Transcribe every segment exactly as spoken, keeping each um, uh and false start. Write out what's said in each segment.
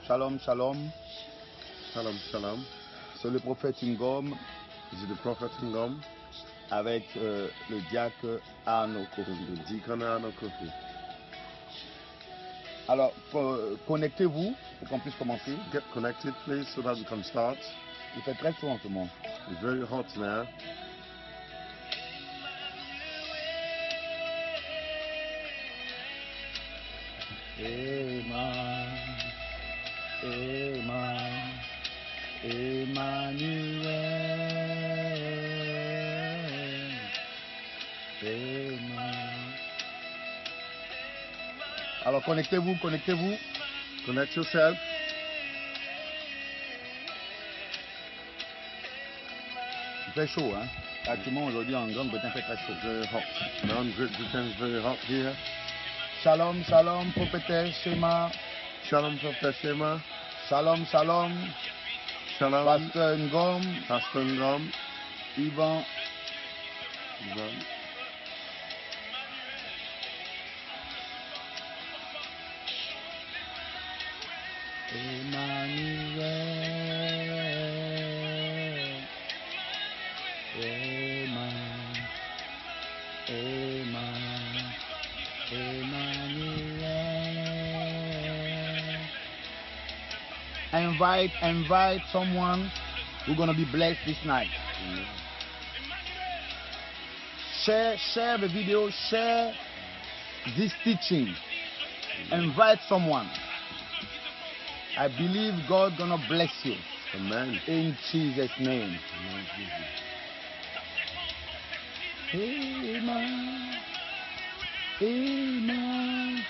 Shalom, shalom. Shalom, shalom. C'est le prophète Ngom. Is it the prophet Ngom? Avec euh, le diacre Arnaud Kofi. The deacon Arnaud Kofi. Alors, connectez-vous pour qu'on puisse commencer. Get connected, please, so that we can start. Il fait très chaud en ce moment. It's very hot now. Emma, Emma, Emmanuel, Emma. Alors connectez-vous, connectez-vous. Connect yourself. Il fait chaud, hein. Actuellement aujourd'hui en Grande-Bretagne, il fait très chaud. Very hot. Now in Great Britain is very hot here. Shalom, shalom, prophétesse Shema. Shalom, Prophet Shema. Shalom, shalom. Shalom, Pasteur Ngom. Pastor Ngom. Yvan. Yvan. Emmanuel. Emma. Emma. Emmanuel. Invite, invite someone who's going to be blessed this night. Mm-hmm. Share, share the video, share this teaching. Mm-hmm. Invite someone. I believe God gonna bless you. Amen. In Jesus' name. Amen. Amen. Amen.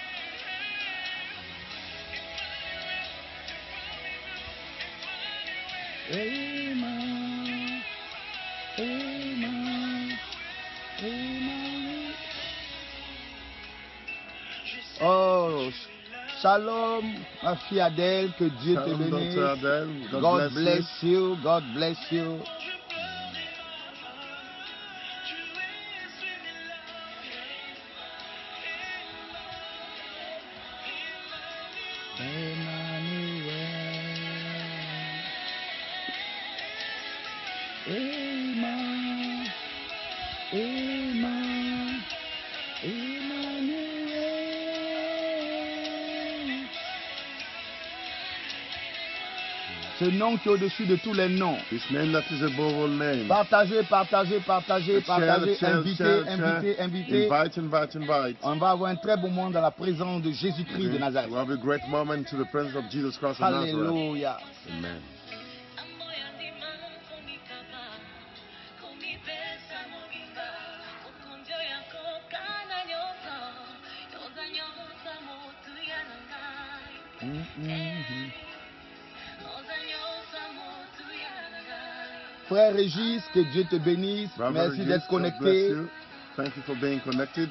Amen. Amen. Amen. Oh, shalom, ma fille Adèle, que Dieu te bénisse. God, God bless, bless you. you. God bless you. Emmanuel. Amen. Amen. Emmanuel. Ce nom qui est au-dessus de tous les noms. This name that is above all names. Partagez, partagez, partagez, partagez, share, invitez, share, invitez, share. invitez. Invite, invite, invite. On va avoir un très bon moment dans la présence de Jésus-Christ de Nazareth. We'll have a great moment to the presence of Jesus Christ of Nazareth. Hallelujah. Amen. Mm-hmm. Frère Régis, que Dieu te bénisse. Brother Merci d'être connecté. Thank you for being connected.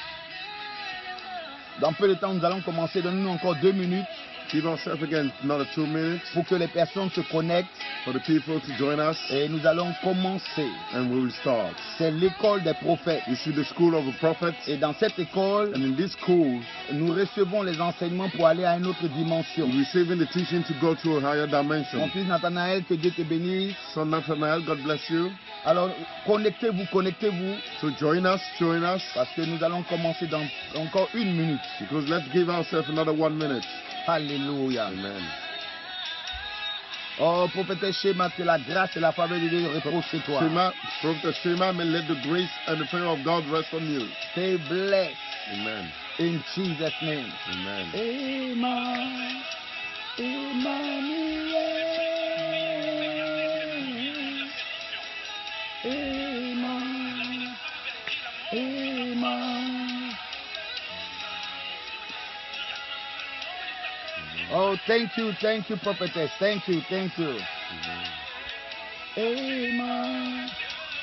Dans peu de temps, nous allons commencer. Donne-nous encore deux minutes. Give ourselves again another two minutes. Pour que les personnes se connectent. For the people to join us. Et nous allons commencer. And we will start. C'est l'école des prophètes. This is the school of the prophets. Et dans cette école, and in this school, nous recevons les enseignements pour aller à une autre dimension. Receiving the teaching to go to a higher dimension. Mon fils Nathanaël, que Dieu te bénisse. Son Nathanaël, God bless you. Alors, connectez-vous, connectez-vous. So join us, join us. Parce que nous allons commencer dans encore une minute. Because let's give ourselves another one minute. Alléluia. Amen. Oh, prophète Shema, que la grâce et la faveur de Dieu reposent sur toi. Shema, Prophet Shema, may let the grace and the favor of God rest on you. Stay blessed. Amen. In Jesus' name. Amen. Amen. Emmanuel. Amen. Amen. Oh, thank you, thank you, prophetess. Thank you, thank you. Amen.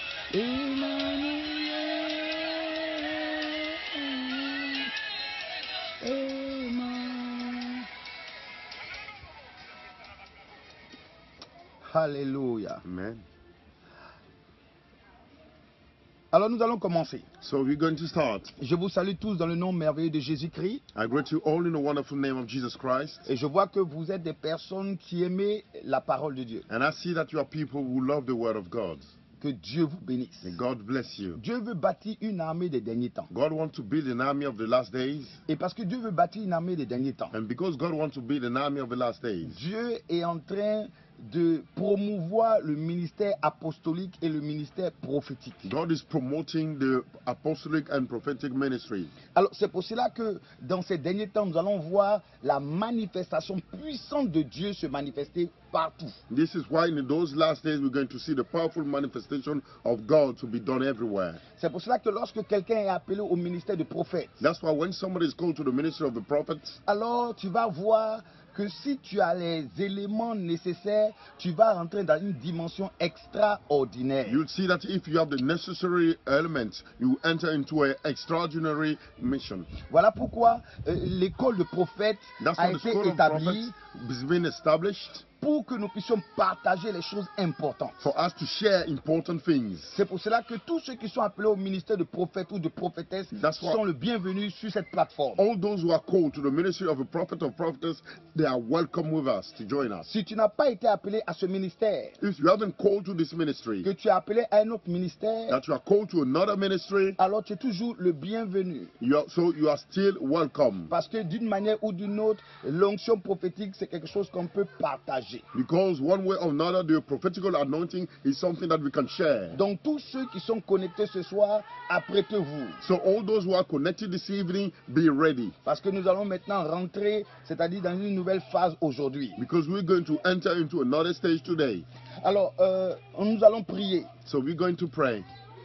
Emmanuel. Amen. Hallelujah. Amen. Alors nous allons commencer. So we're going to start. Je vous salue tous dans le nom merveilleux de Jésus-Christ. I greet you all in the wonderful name of Jesus Christ. Et je vois que vous êtes des personnes qui aimez la parole de Dieu. And I see that you are people who love the word of God. Que Dieu vous bénisse. May God bless you. Dieu veut bâtir une armée des derniers temps. God wants to build an army of the last days. Et parce que Dieu veut bâtir une armée des derniers temps, And because God wants to build an army of the last days, Dieu est en train de promouvoir le ministère apostolique et le ministère prophétique. God is promoting the apostolic and prophetic ministry. Alors c'est pour cela que dans ces derniers temps, nous allons voir la manifestation puissante de Dieu se manifester partout. This is why in those last days we're going to see the powerful manifestation of God to be done everywhere. C'est pour cela que lorsque quelqu'un est appelé au ministère de prophète, That's why when somebody is called to the ministry of the prophets, alors tu vas voir que si tu as les éléments nécessaires, tu vas rentrer dans une dimension extraordinaire. you'll see that if you have the necessary elements, you enter into an extraordinary mission. Voilà pourquoi euh, l'école de prophète That's a why the été school of établie prophets has been established pour que nous puissions partager les choses importantes. for us to share important things. C'est pour cela que tous ceux qui sont appelés au ministère de prophète ou de prophétesse That's why- sont le bienvenu sur cette plateforme. All those who are called to the ministry of a prophet or prophetess, they are welcome with us to join us. Si tu n'as pas été appelé à ce ministère, If you haven't called to this ministry, que tu es appelé à un autre ministère, that you are called to another ministry, alors tu es toujours le bienvenu. you are, so you are still welcome. Parce que d'une manière ou d'une autre, l'onction prophétique, c'est quelque chose qu'on peut partager. Because one way or another, the prophetical anointing is something that we can share. Donc tous ceux qui sont connectés ce soir, apprêtez-vous. So all those who are connected this evening, be ready. Parce que nous allons maintenant rentrer, c'est-à-dire dans une nouvelle phase aujourd'hui. Because we're going to enter into another stage today. Alors, euh, nous allons prier. So we're going to pray.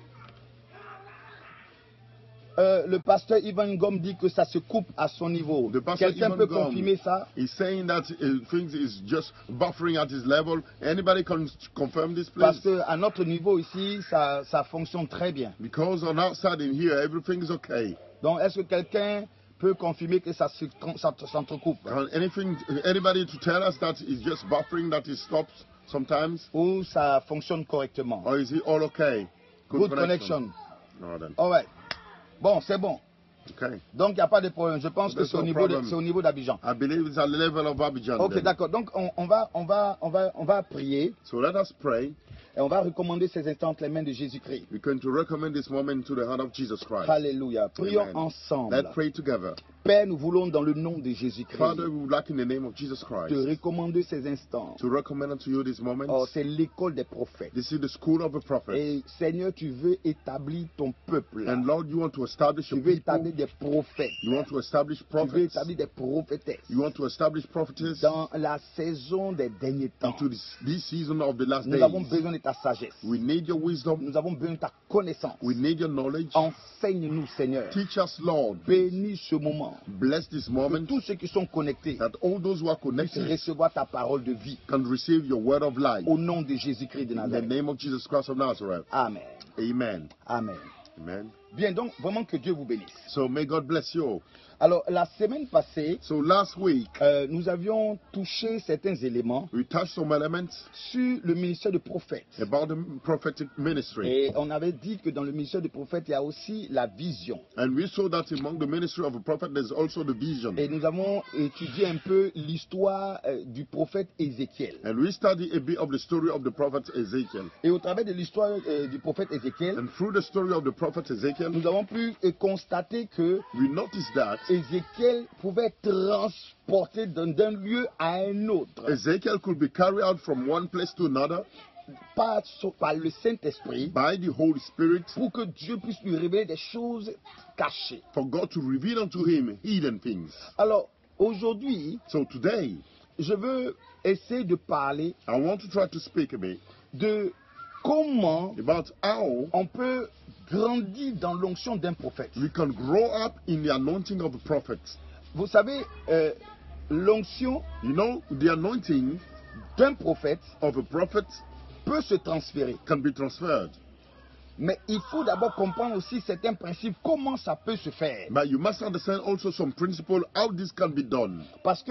Euh, le pasteur Ivan Gom dit que ça se coupe à son niveau. The pastor Quelqu'un Ivan peut Gom confirmer ça? He's saying that uh, things is just buffering at his level. Anybody can confirm this, Parce please? qu'à notre niveau ici, ça, ça fonctionne très bien. Because on outside in here, everything is okay. Donc, est-ce que quelqu'un peut confirmer que ça se tron- ça s'entrecoupe? Can anything, anybody to tell us that it's just buffering, that it stops sometimes? Ou ça fonctionne correctement? Or is it all okay? Good connection. No, then. All right. Bon, c'est bon. Okay. Donc, il n'y a pas de problème. Je pense que There's c'est au no niveau de- problem. c'est au niveau d'Abidjan. I believe it's at the level of Abidjan. Ok, then. d'accord. Donc, on, on va, on, va, on, va, on va prier So let us pray. et on va recommander ces instants entre les mains de Jésus-Christ. We're going to recommend this moment to the hand of Jesus Christ. Alléluia. Prions Amen. ensemble. Let's pray together. Père, nous voulons dans le nom de Jésus-Christ Father, we would like in the name of Jesus te Christ recommander ces instants. to recommend unto you this moment. Oh, c'est l'école des prophètes. This is the school of the prophet. Et Seigneur, tu veux établir ton peuple. And Lord, you want to establish Tu your veux people. établir des prophètes. You want to establish Tu veux prophets. établir des prophétesses. You want to establish prophetess Dans la saison des derniers temps, into this, this season of the last nous avons days. besoin de ta sagesse. We need your wisdom. Nous avons besoin de ta connaissance. We need your knowledge. Enseigne-nous, Seigneur. Teach us, Lord. Bénis ce moment. Bless this Que moment tous ceux qui sont connectés that all those who are puissent connected recevoir ta parole de vie. can receive your word of life. Au nom de Jésus-Christ de In the Nazareth. name of Jesus Christ of Nazareth. Amen. Amen. Amen. Amen. Bien, donc, vraiment que Dieu vous bénisse. So may God bless you all. Alors, la semaine passée, So last week, euh, nous avions touché certains éléments we touched some elements sur le ministère de prophète. about the prophetic ministry. Et on avait dit que dans le ministère de prophète, il y a aussi la vision. And we saw that among the ministry of a prophet, there's also the vision. Et nous avons étudié un peu l'histoire euh, du prophète Ézéchiel. And we studied a bit of the story of the prophet Ezekiel. Et au travers de l'histoire euh, du prophète Ézéchiel, And through the story of the prophet Ezekiel, nous avons pu euh, constater que we noticed that Ézéchiel pouvait être transporté d'un d'un lieu à un autre Ezekiel could be carried out from one place to another par, par le Saint-Esprit by the Holy Spirit pour que Dieu puisse lui révéler des choses cachées. for God to reveal unto him hidden things. Alors, aujourd'hui, So today, je veux essayer de parler I want to try to speak a bit de comment about how on peut grandir dans l'onction d'un prophète. we can grow up in the anointing of a prophet. Vous savez, euh, l'onction You know, the anointing d'un prophète of a prophet peut se transférer. can be transferred. Mais il faut d'abord comprendre aussi certains principes, comment ça peut se faire. But you must understand also some principle how this can be done. Parce que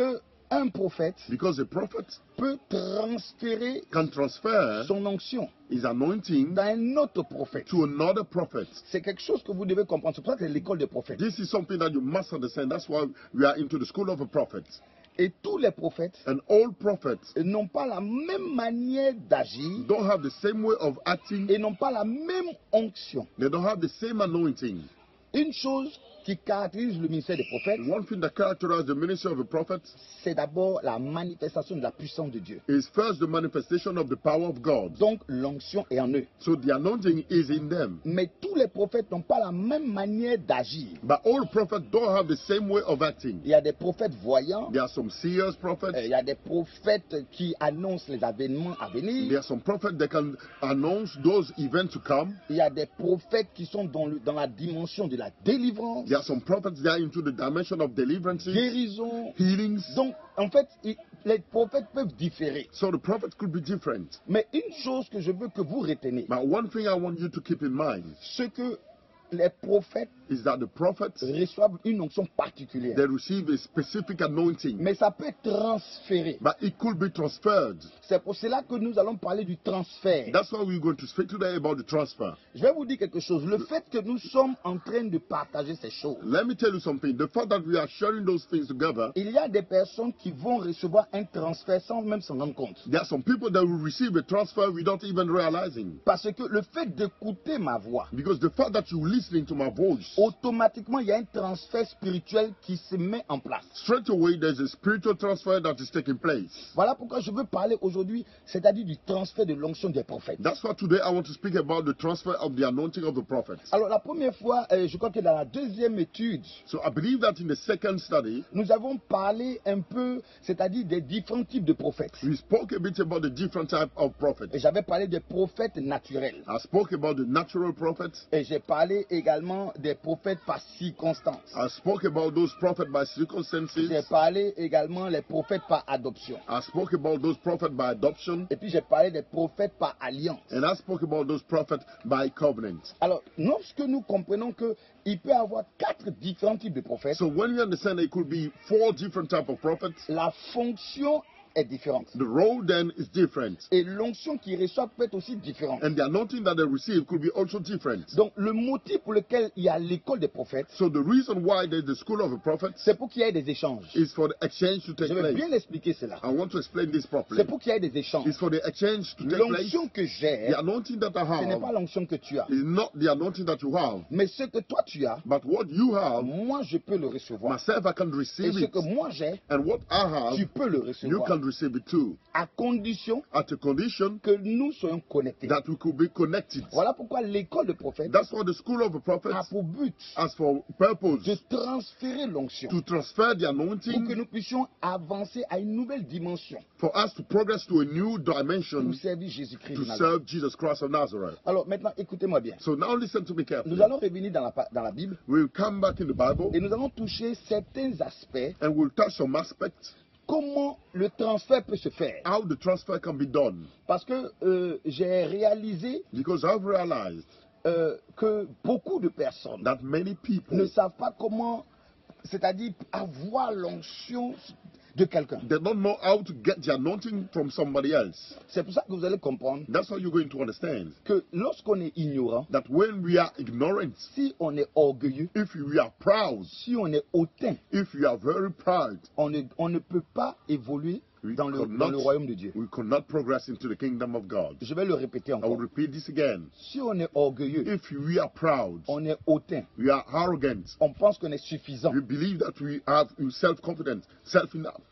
un prophète Because a prophet peut transférer can transfer son onction his anointing dans un autre prophète. to another prophet. C'est quelque chose que vous devez comprendre. C'est pour ça que c'est l'école des prophètes. This is something that you must understand. That's why we are into the school of a prophet. Et tous les prophètes And all prophets n'ont pas la même manière d'agir don't have the same way of acting. et n'ont pas la même onction. They don't have the same anointing. Une chose qui caractérise le ministère des prophètes, One thing that characterizes the ministry of a prophet c'est d'abord la manifestation de la puissance de Dieu. is first the manifestation of the power of God. Donc l'onction est en eux. So the anointing is in them. Mais tous les prophètes n'ont pas la même manière d'agir. But all prophets don't have the same way of acting. Il y a des prophètes voyants, There are some seers euh, prophets. il y a des prophètes qui annoncent les événements à There venir, are some prophets that can announce those events to come. il y a des prophètes qui sont dans, le- dans la dimension de la délivrance, There are some prophets that are into the dimension of deliverance, guérison. healings. Donc en fait, il- les prophètes peuvent différer. So the prophets could be different. Mais une chose que je veux que vous reteniez, But one thing I want you to keep in mind ce que les prophètes is that the prophets, reçoivent une onction particulière. they receive a specific anointing. Mais ça peut être transféré. But it could be transferred. C'est pour cela que nous allons parler du transfert. That's why we're going to speak today about the transfer. Je vais vous dire quelque chose. Le fait que nous sommes en train de partager ces choses, Let me tell you something. The fact that we are sharing those things together, il y a des personnes qui vont recevoir un transfert sans même s'en rendre compte. there are some people that will receive a transfer without even realizing. Parce que le fait d'écouter ma voix, Because the fact that you're listening to my voice, automatiquement, il y a un transfert spirituel qui se met en place. straight away there's a spiritual transfer that is taking place. Voilà pourquoi je veux parler aujourd'hui, c'est-à-dire du transfert de l'onction des prophètes. That's why today I want to speak about the transfer of the anointing of the prophets. Alors la première fois, euh, je crois que dans la deuxième étude, So I believe that in the second study, nous avons parlé un peu, c'est-à-dire des différents types de prophètes. we spoke a bit about the different type of Et prophets. j'avais parlé des prophètes naturels. I spoke about the natural prophets. Et j'ai parlé également des prophètes par circonstance. I spoke about those prophets by J'ai circumstances. parlé également les prophètes par adoption. I spoke about those prophets by adoption. Et puis j'ai parlé des prophètes par alliance. And I spoke about those prophets by covenant. Alors, lorsque nous comprenons qu'il peut y avoir quatre différents types de prophètes, So when you understand that it could be four different type of prophets, la fonction est différente. the role then is different. Et l'onction qu'ils reçoivent peut être aussi différente. And the anointing that they receive could be also different. Donc, le motif pour lequel il y a l'école des prophètes, So the reason why there's the school of the prophets c'est pour qu'il y ait des échanges. is for the exchange to take Je vais place. bien expliquer cela. I want to explain this properly. C'est pour qu'il y ait des échanges. It's for the exchange to take place. L'onction que j'ai, The anointing that I ce n'est pas have l'onction que tu as. is not the anointing that you have, Mais ce que toi tu as, but what you have, moi je peux le recevoir. myself, I can Et receive ce it. que moi j'ai, And what I tu have, peux le you recevoir. can receive it too. À condition At a condition que nous soyons connectés. that we could be connected. Voilà pourquoi l'école de prophète That's why the school of the a prophets pour but has for purpose de transférer l'onction to transfer the pour que anointing nous puissions avancer à une nouvelle dimension for us to progress to a new pour dimension servir Jésus-Christ to de Nazareth. serve Jesus Christ of Nazareth. Alors maintenant, écoutez-moi bien. So now listen to me carefully. Nous allons revenir dans la, pa- dans la Bible We'll come back in the Bible et nous allons toucher certains aspects, and we'll touch some aspects comment le transfert peut se faire. how the transfer can be done. Parce que euh, j'ai réalisé Because I've realized euh, que beaucoup de personnes that many people, ne savent pas comment, c'est-à-dire avoir l'onction de quelqu'un. they don't know how to get the anointing from somebody else. C'est pour ça que vous allez comprendre That's how you're going to understand que lorsqu'on est ignorant, that when we are ignorant, si on est orgueilleux, if we are proud, si on est hautain, if we are very proud, on ne, on ne peut pas évoluer we dans le, cannot, dans le royaume de Dieu. we cannot progress into the kingdom of God. Je vais le répéter I will encore. repeat this again. Si on est orgueilleux, If we are proud, on est hautain, we are arrogant, on pense qu'on est suffisant, we believe that we have self-confidence, self-enough,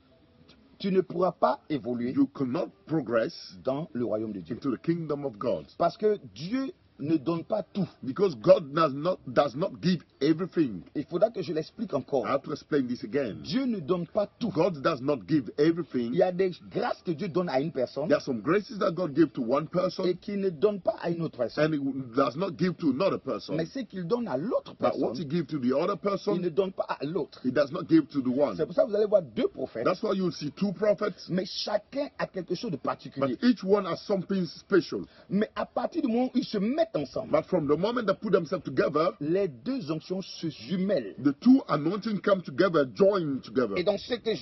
tu ne pourras pas évoluer you cannot progress dans le royaume de Dieu. into the kingdom of God. Parce que Dieu ne donne pas tout. Because God does not, does not give everything. Il faudra que je l'explique encore. I have to explain this again. Dieu ne donne pas tout. God does not give everything. Il y a des grâces que Dieu donne à une personne There are some graces that God gives to one person et qu'il ne donne pas à une autre personne. and He does not give to another person. Mais ce qu'il donne à l'autre But what He personne, gives to the other il ne person, donne pas à l'autre. He does not give to the C'est one. pour ça que vous allez voir deux prophètes, That's why you'll see two prophets, mais chacun a quelque chose de particulier. but each one has something special. Mais à partir du moment où ils se mettent ensemble, But from the moment they put themselves together, les deux onctions se jumellent. the two anointing come together, join together. Et donc ce que j'ai,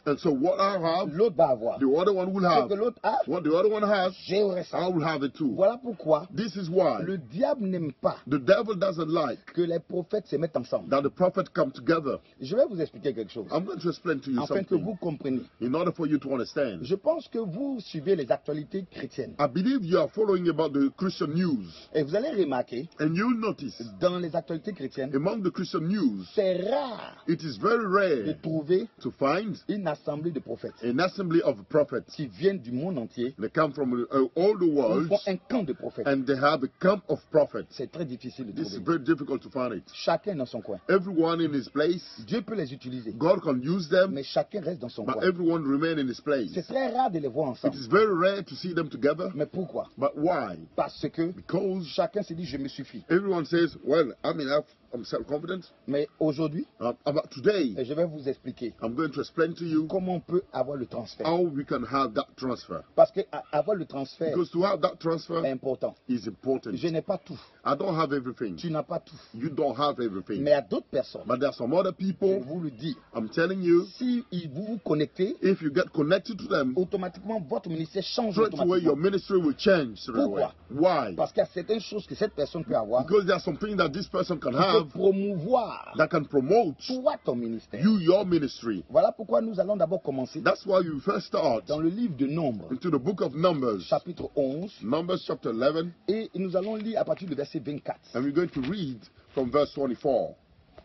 And so what I have, l'autre va avoir. the other one will Ce have. que l'autre a, What the other one has, j'aurai ça. I will have it too. Voilà pourquoi This is why le diable n'aime pas the devil doesn't like que les prophètes se mettent ensemble. that the prophet come together. Je vais vous expliquer quelque chose, I'm going to explain to you afin que something vous compreniez. in order for you to understand. Je pense que vous suivez les actualités chrétiennes. I believe you are following about the Christian news, Et vous allez remarquer, and you'll notice dans les actualités chrétiennes, among the Christian news, c'est rare it is very de rare trouver to find une assemblée de prophètes an assembly of prophets. qui viennent du monde entier. They come from uh, all the Ils world, font un camp de prophètes. and they have a camp of prophets. C'est très difficile de This is trouver. very difficult to find it. Chacun dans son coin. Everyone in his place, Dieu peut les utiliser, God can use them, mais chacun reste dans son but coin. everyone remain in his place. C'est très rare de les voir It ensemble. is very rare to see them together, Mais pourquoi? but why? Parce que Because chacun se dit je me suffis. everyone says, well, I mean, I've- I'm self-confident. Mais aujourd'hui, Uh, but today, je vais vous expliquer I'm going to explain to you comment on peut avoir le transfert. how we can have that transfer. Parce que a- avoir le transfert Because to have that est transfer important. is important. Je n'ai pas tout. I don't have everything. Tu n'as pas tout. You don't have everything. Mais à d'autres personnes, But there are some other je people, vous le dis, I'm telling you, si ils- vous vous connectez, if you get connected to them, automatiquement votre ministère change straight away your automatiquement. ministry will change straight away. Pourquoi? Why? Parce qu'il y a certaines choses que cette personne peut avoir qui Because there are some things that this person can peut have promouvoir that can promote toi ton ministère. you, your ministry. Voilà pourquoi nous allons d'abord commencer That's why you first start dans le livre de Nombres, into the book of Numbers, chapitre onze, Numbers chapter eleven, et nous allons lire à partir du verset vingt-quatre. and we're going to read from verse twenty-four.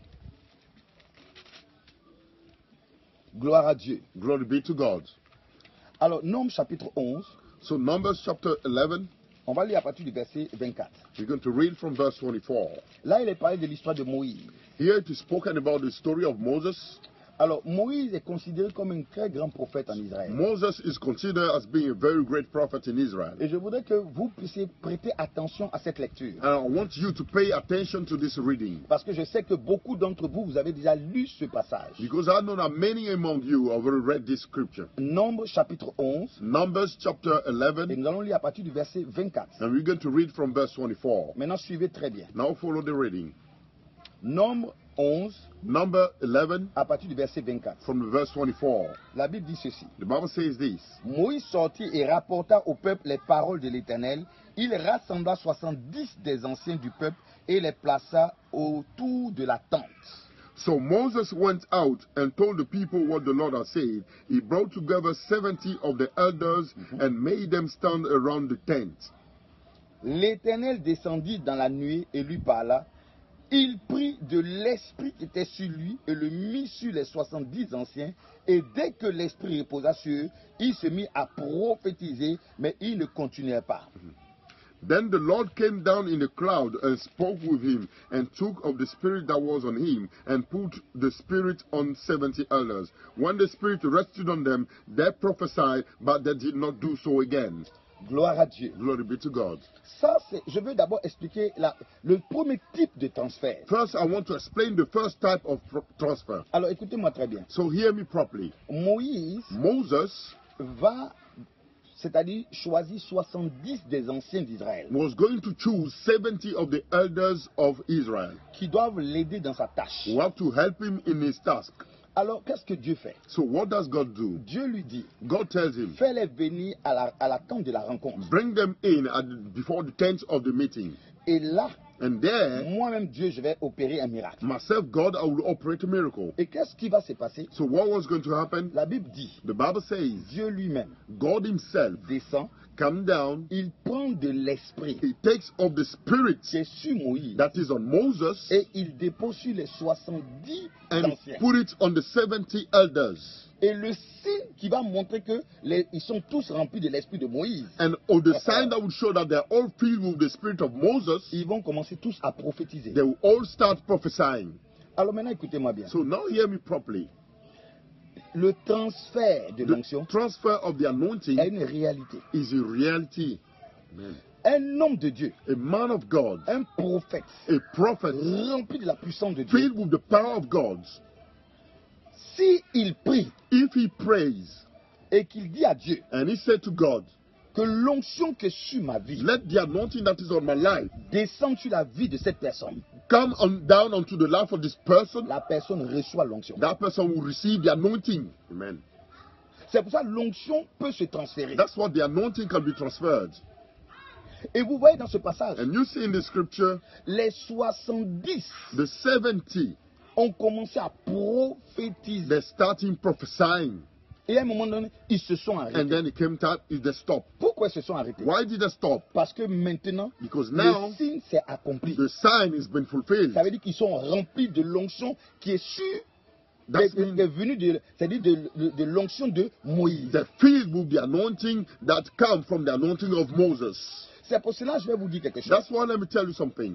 Gloire à Dieu. Glory be to God. Alors, Nombres chapitre onze, So Numbers chapter eleven, on va lire à partir du verset vingt-quatre. we're going to read from verse twenty-four. Là, il est parlé de l'histoire de Moïse. Here it is spoken about the story of Moses. Alors, Moïse est considéré comme un très grand prophète en Israël. Moses is considered as being a very great prophet in Israel. Et je voudrais que vous puissiez prêter attention à cette lecture. And I want you to pay attention to this reading. Parce que je sais que beaucoup d'entre vous, vous avez déjà lu ce passage. Because I know that many among you have already read this scripture. Nombre chapitre onze, Numbers chapter et eleven, nous allons lire à partir du verset vingt-quatre. and we're going to read from verse twenty-four. Maintenant, suivez très bien. Now follow the reading. Nombre onze, Number eleven, à partir du verset vingt-quatre. from the verse twenty-four. La Bible dit ceci. The Bible says this. Moïse sortit et rapporta au peuple les paroles de l'Éternel. Il rassembla soixante-dix des anciens du peuple et les plaça autour de la tente. So Moses went out and told the people what the Lord had said. He brought together seventy of the elders and made them stand around the tent. L'Éternel descendit dans la nuée et lui parla. Il prit de l'esprit qui était sur lui et le mit sur les soixante-dix anciens. Et dès que l'esprit reposa sur eux, il se mit à prophétiser, mais il ne continuait pas. Then the Lord came down in a cloud and spoke with him, and took of the spirit that was on him, and put the spirit on seventy elders. When the spirit rested on them, they prophesied, but they did not do so again. Gloire à Dieu. Glory be to God. Ça, c'est, je veux d'abord expliquer la- le premier type de transfert. First, I want to explain the first type of tr- transfer. Alors écoutez-moi très bien. So hear me properly. Moïse Moses va, c'est-à-dire choisir soixante-dix des anciens d'Israël was going to choose seventy of the elders of Israel qui doivent l'aider dans sa tâche. who have to help him in his task. Alors qu'est-ce que Dieu fait? So what does God do? Dieu lui dit, God tells him, fais-les venir à la, à la tente de la rencontre. bring them in at the, before the tent of the meeting. Et là, And there, moi-même Dieu, je vais opérer un miracle. myself, God, I will operate a miracle. Et qu'est-ce qui va se passer? So what was going to happen? La Bible dit, The Bible says, Dieu lui-même God himself descend, come down, il prend de l'esprit he takes of the spirit qui est sur Moïse that is on Moses et il dépose sur les soixante-dix and anciens. put it on the seventy elders. Et le signe qui va montrer que les, ils sont tous remplis de l'esprit de Moïse, And of the sign that will show that they're all filled with the spirit of Moses, ils vont commencer tous à prophétiser. they will all start prophesying. Alors maintenant, écoutez-moi bien. So now hear me properly. Le transfert de The l'onction transfer of the anointing est une réalité. is a reality. Amen. Un homme de Dieu, A man of God, un prophète, a prophet rempli de la puissance de Dieu, filled with the power of God, si il prie if he prays et qu'il dit à Dieu and he said to God, que l'onction qui est sur ma vie let the anointing that is on my life descende sur la vie de cette personne, come on down onto the life of this person, la personne reçoit l'onction. that person will receive the anointing. Amen. C'est pour ça que l'onction peut se transférer. That's what the anointing can be transferred. Et vous voyez dans ce passage, And you see in the scripture, les soixante-dix the seventy, ont commencé à prophétiser. they're starting prophesying. Et à un moment donné, ils se sont And arrêtés. then it came time, they stopped. Pourquoi ils se sont arrêtés? Why did they stop? Parce que maintenant, Because now, le signe s'est accompli. the sign has been fulfilled. Ça veut dire qu'ils sont remplis de l'onction qui est sûre, That qui est means venue de, c'est-à-dire de, de, de l'onction de Moïse. they're filled with the anointing that come from the anointing of Moses. C'est pour cela que je vais vous dire quelque chose. That's why let me tell you something.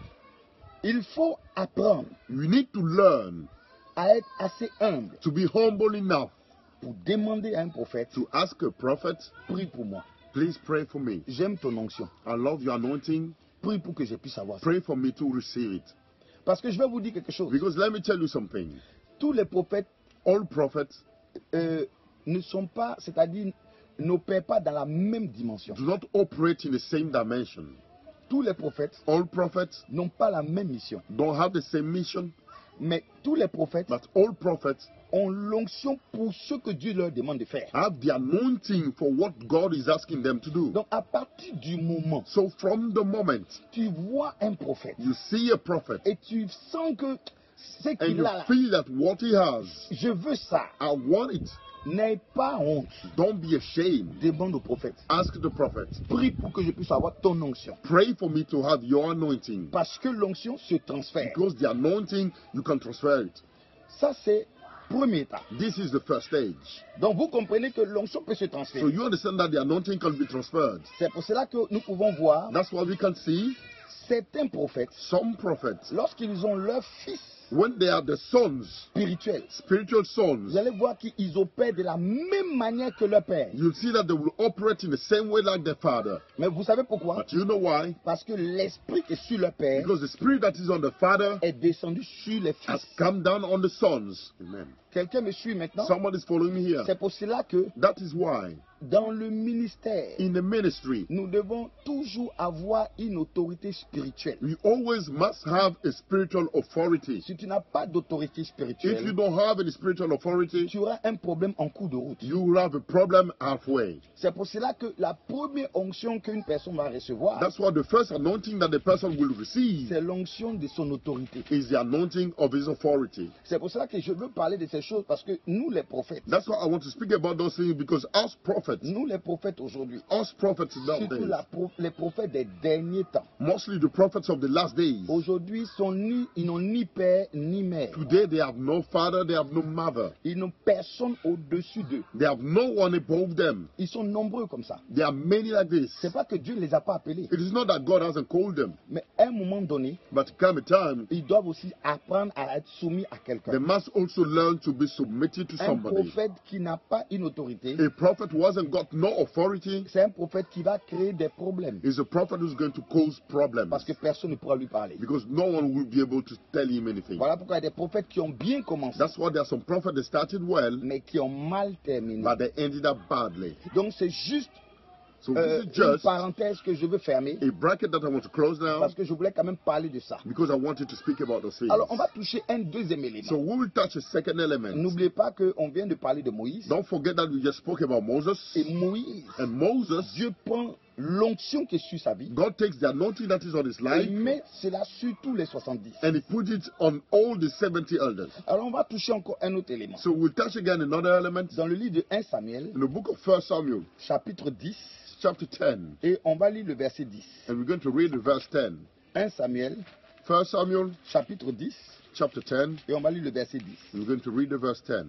Il faut apprendre You need to learn à être assez humble to be humble enough pour demander à un prophète, to ask a prophet, prie pour moi. please pray for me. J'aime ton onction. I love your anointing. Prie pour que je puisse avoir ça. Pray for me to receive it. Parce que je vais vous dire quelque chose. Because let me tell you something. Tous les prophètes All prophets euh, ne sont pas, c'est-à-dire n'opèrent pas dans la même dimension. do not operate in the same dimension. Tous les prophètes All prophets n'ont pas la même mission. don't have the same mission, Mais tous les prophètes but all prophets ont l'onction pour ce que Dieu leur demande de faire. have the anointing for what God is asking them to do. Donc à partir du moment So from the moment tu vois un prophète you see a prophet et tu sens que ce and qu'il you a là, feel that what he has, je veux ça, I want it, n'aie pas honte. don't be ashamed. Demande au prophète. Ask the prophet, Prie pour que je puisse avoir ton onction. pray for me to have your anointing. Parce que l'onction se transfère. Because the anointing, you can transfer it. Ça, c'est le premier état. This is the first stage. Donc, vous comprenez que l'onction peut se So transférer. you understand that the anointing can be transferred. C'est pour cela que nous pouvons voir That's why we can see certains prophètes, some prophets, lorsqu'ils ont leur fils when they are the sons, spirituel, spiritual vous sons, allez voir qu'ils opèrent de la même manière que leur père. you'll see that they will operate in the same way like their father. Mais vous savez pourquoi? But you know why? Parce que l'esprit qui est sur leur père Because the spirit that is on the father est descendu sur les has fils. come down on the sons. Amen. Quelqu'un me suit maintenant? Someone is following me here. C'est pour cela que That is why dans le ministère, in the ministry, nous devons toujours avoir une autorité spirituelle. we always must have a spiritual authority. Si tu n'as pas d'autorité If you spirituelle, don't have any spiritual authority, tu auras un problème en cours de route. you will have a problem halfway. C'est pour cela que la première onction qu'une personne va recevoir, That's why the first anointing that the person will receive c'est l'onction de son autorité. is the anointing of his authority. C'est pour cela que je veux parler de ces choses parce que nous les prophètes, That's why I want to speak about those things, because us prophets, nous les prophètes aujourd'hui, us prophets surtout nowadays, la pro- les prophètes des derniers temps, mostly the prophets of the last days, aujourd'hui sont ni, ils n'ont ni père ni mère. today they have no father, they have no mother, Ils n'ont personne au-dessus d'eux. they have no one above them. Ils sont nombreux comme ça. There are many like this. C'est pas que Dieu ne les a pas appelés, It is not that God hasn't called them, mais à un moment donné, but come a time ils doivent aussi apprendre à être soumis à they quelqu'un. must also learn to be submitted to Un somebody. prophète qui n'a pas une autorité, A prophet who hasn't got no authority c'est un prophète qui va créer des problèmes is a prophet who's going to cause problems, parce que personne ne pourra lui parler. because no one will be able to tell him anything. Voilà pourquoi il y a des prophètes qui ont bien commencé, That's why there are some prophets that started well, mais qui ont mal terminé. but they ended up badly. Donc c'est juste So euh, this is une just parenthèse que je veux fermer a bracket that I want to close now, parce que je voulais quand même parler de ça. because I wanted to speak about those things. Alors on va toucher un deuxième élément. So we will touch a second element. N'oubliez pas qu'on vient de parler de Moïse. Don't forget that we just spoke about Moses. Et Moïse, And Moses, Dieu prend l'onction qui est sur sa vie God takes the anointing that is on his et life met cela sur tous les soixante-dix. and he put it on all the seventy elders. Alors on va toucher encore un autre élément. So we'll touch again another element Dans le livre de un Samuel, in the book of First Samuel, chapitre dix, chapter ten, et on va lire le verset dix. and we're going to read the verse ten. un Samuel, First Samuel, chapitre dix, chapter ten, et on va lire le verset dix. and we're going to read the verse ten.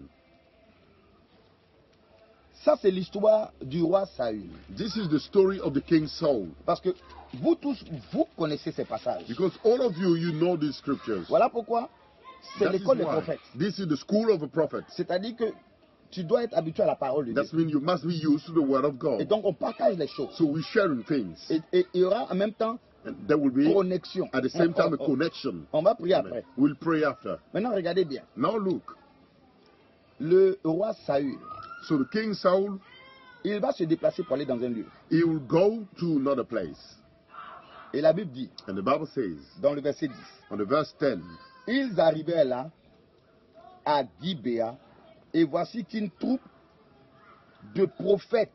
Ça, c'est l'histoire du roi Saül. This is the story of the king Saul. Parce que vous tous, vous connaissez ces passages. Because all of you, you know these scriptures. Voilà pourquoi c'est That is l'école des why. prophètes. This is the school of a prophet. C'est-à-dire que tu dois être habitué à la parole de Dieu. That means you must be used to the word of Et God. donc, on partage les choses. So we're sharing things. Et et il y aura en même temps And there will be, connexion. at the same time, a On- on- connection. On va prier après. We'll pray after. Maintenant, regardez bien. Now look. Le roi Saül, So the king Saul, il va se déplacer pour aller dans un lieu. he will go to another place. Et la Bible dit, And the Bible says, dans le verset dix, on the verse ten, ils arrivèrent là, à Gibéa, et voici qu'une troupe de prophètes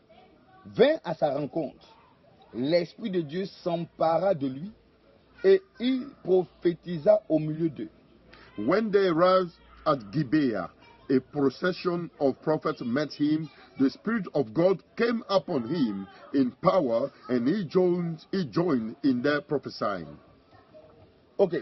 vint à sa rencontre, l'Esprit de Dieu s'empara de lui et il prophétisa au milieu d'eux. When they arrived at Gibeah, a procession of prophets met him. The Spirit of God came upon him in power, and he joined, he joined in their prophesying. Ok,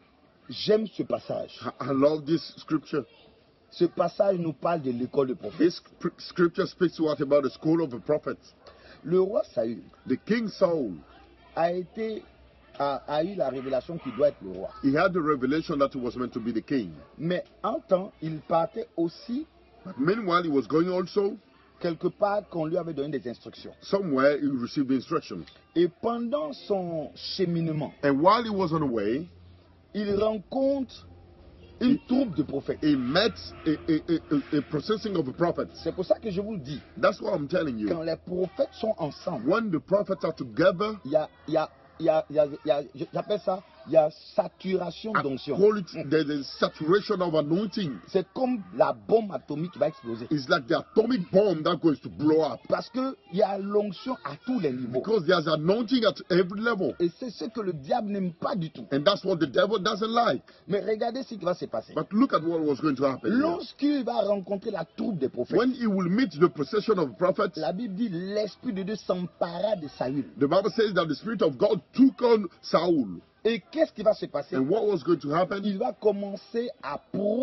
j'aime ce passage. I, I love this scripture. Ce passage nous parle de l'école de prophètes. This scripture speaks to us about the school of the prophets. Le roi Saül, the king Saul, a été a, a eu la révélation qu'il doit être le roi. He had the revelation that he was meant to be the king. Mais en temps, il partait aussi. But meanwhile, he was going also quelque part qu'on lui avait donné des instructions. Somewhere he received instructions. Et pendant son cheminement, and while he was on the way, il rencontre une he, troupe de prophètes. He met a, a, a, a processing of the prophets. C'est pour ça que je vous le dis. That's what I'm telling you. Quand les prophètes sont ensemble, when the prophets are together, il y a, il y a, il y a, il y a, il y a, j'appelle ça, il y a saturation d'onction. There's a saturation of anointing. C'est comme la bombe atomique qui va exploser. It's like the atomic bomb that goes to blow up. Parce que il y a l'onction à tous les niveaux. Because there's anointing at every level. Et c'est ce que le diable n'aime pas du tout. And that's what the devil doesn't like. Mais regardez ce qui va se passer. But look at what was going to happen. Lorsqu'il va rencontrer la troupe des prophètes, when he will meet the procession of prophets, la Bible dit l'esprit de Dieu s'empara de Saül. The Bible says that the Spirit of God took on Saul. Et qu'est-ce qui va se passer? And what was going to happen? Il va commencer à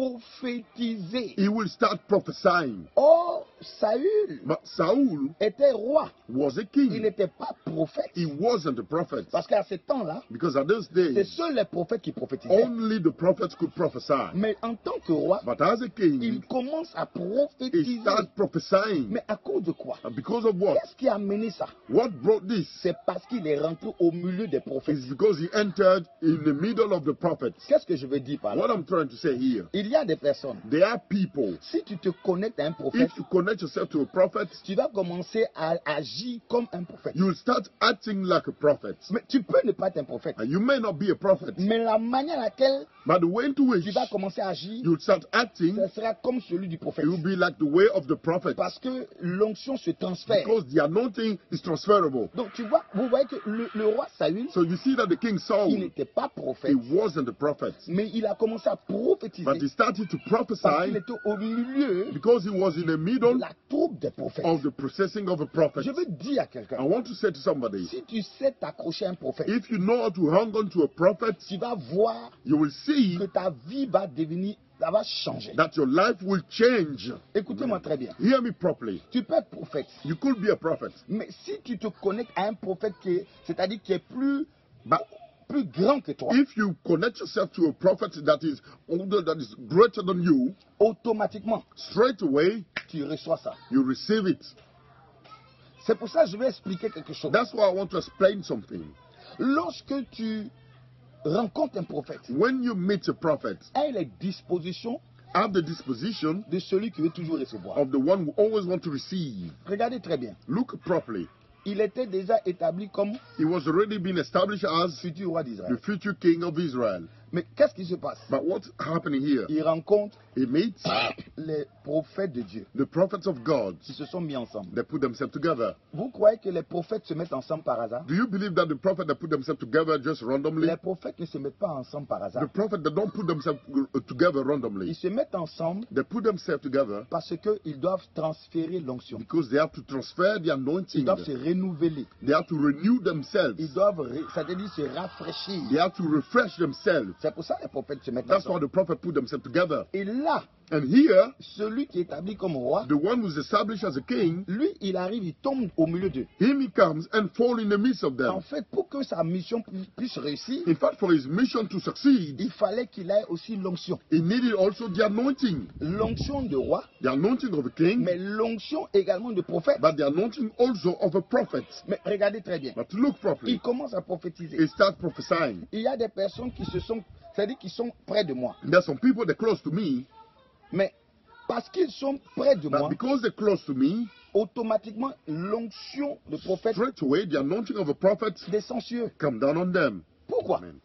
prophétiser. He will start prophesying. Or, Saül But Saul était roi. Was a king. Il n'était pas prophète. He wasn't a prophet. Parce qu'à ce temps-là, because at those days, c'est seuls les prophètes qui prophétisaient. Only the prophets could prophesy. Mais en tant que roi, But as a king, il commence à he prophétiser. starts prophesying. Mais à cause de quoi? And because of what? Qu'est-ce qui a amené ça? What brought this? C'est parce qu'il est rentré au milieu des prophètes. It's because he entered in the middle of the prophets. Qu'est-ce que je veux dire par là? What I'm trying to say here. Il y a des personnes. There are people. Si tu te connectes à un prophète, if you connect yourself to a prophet, tu vas commencer à agir comme un prophète. You will start acting like a prophet. Mais tu peux ne pas être un prophète. And you may not be a prophet. Mais la manière à laquelle But the way into which tu vas commencer à agir, you will start acting, ce sera comme celui du prophète. It will be like the way of the prophet. Parce que l'onction se transfère. Because the anointing is transferable. Donc tu vois, vous voyez que le, le roi Saül, so you see that the king Saul, il n'était pas prophète. He wasn't a prophet. Mais il a commencé à prophétiser. But he started to prophesy. Parce qu'il était au milieu because he was in the middle de la troupe des prophètes. Of the processing of a prophet. Je veux dire à quelqu'un. I want to say to somebody. Si tu sais t'accrocher à un prophète, if you know how to hang on to a prophet, tu vas voir you will see que ta vie va devenir, ça va changer. That your life will change. Écoutez-moi très bien. Hear me properly. Tu peux être prophète. You could be a prophet. Mais si tu te connectes à un prophète qui est, c'est-à-dire qui est plus, bah, plus grand que toi. If you connect yourself to a prophet that is older, that is greater than you, automatiquement, straight away, tu reçois ça. You receive it. C'est pour ça que je vais expliquer quelque chose. That's why I want to explain something. Lorsque tu rencontres un prophète, when you meet a prophet, a les dispositions, have the disposition de celui qui veut toujours recevoir. Of the one who always want to receive. Regardez très bien. Look properly. Il était déjà établi comme He was already been established as futur roi d'Israël. The future king of Israel. Mais qu'est-ce qui se passe? But what's happening here? Il rencontre He meets les prophètes de Dieu. The prophets of God. Qui se sont mis ensemble. They put themselves together. Vous croyez que les prophètes se mettent ensemble par hasard? Do you believe that the prophets that put themselves together just randomly? Les prophètes ne se mettent pas ensemble par hasard. The prophets that don't put themselves together randomly. Ils se mettent ensemble. They put themselves together. Parce que ils doivent transférer l'onction. Because they have to transfer the anointing. Ils doivent se renouveler. They have to renew themselves. Ils doivent, c'est-à-dire se rafraîchir. They have to refresh themselves. C'est pour ça que les prophètes se mettent That's ensemble. why the prophets put themselves together. Et là, and here, celui qui est établi comme roi, the one who's established as a king, lui, il arrive, il tombe au milieu d'eux. Him he comes and fall in the midst of them. En fait, pour que sa mission puisse réussir, in fact, for his mission to succeed, il fallait qu'il ait aussi l'onction. He needed also the anointing. L'onction de roi, the anointing of a king, mais l'onction également de prophète. But the anointing also of a prophet. Mais regardez très bien. But look properly. Il commence à prophétiser. He starts prophesying. Il y a des personnes qui se sont, c'est-à-dire qui sont près de moi. There are some people that are close to me. Mais parce qu'ils sont près de but moi, because they're close to me, automatiquement l'onction de prophète straight away the anointing of a prophet descend sur eux. come down on them. Pourquoi? Amen.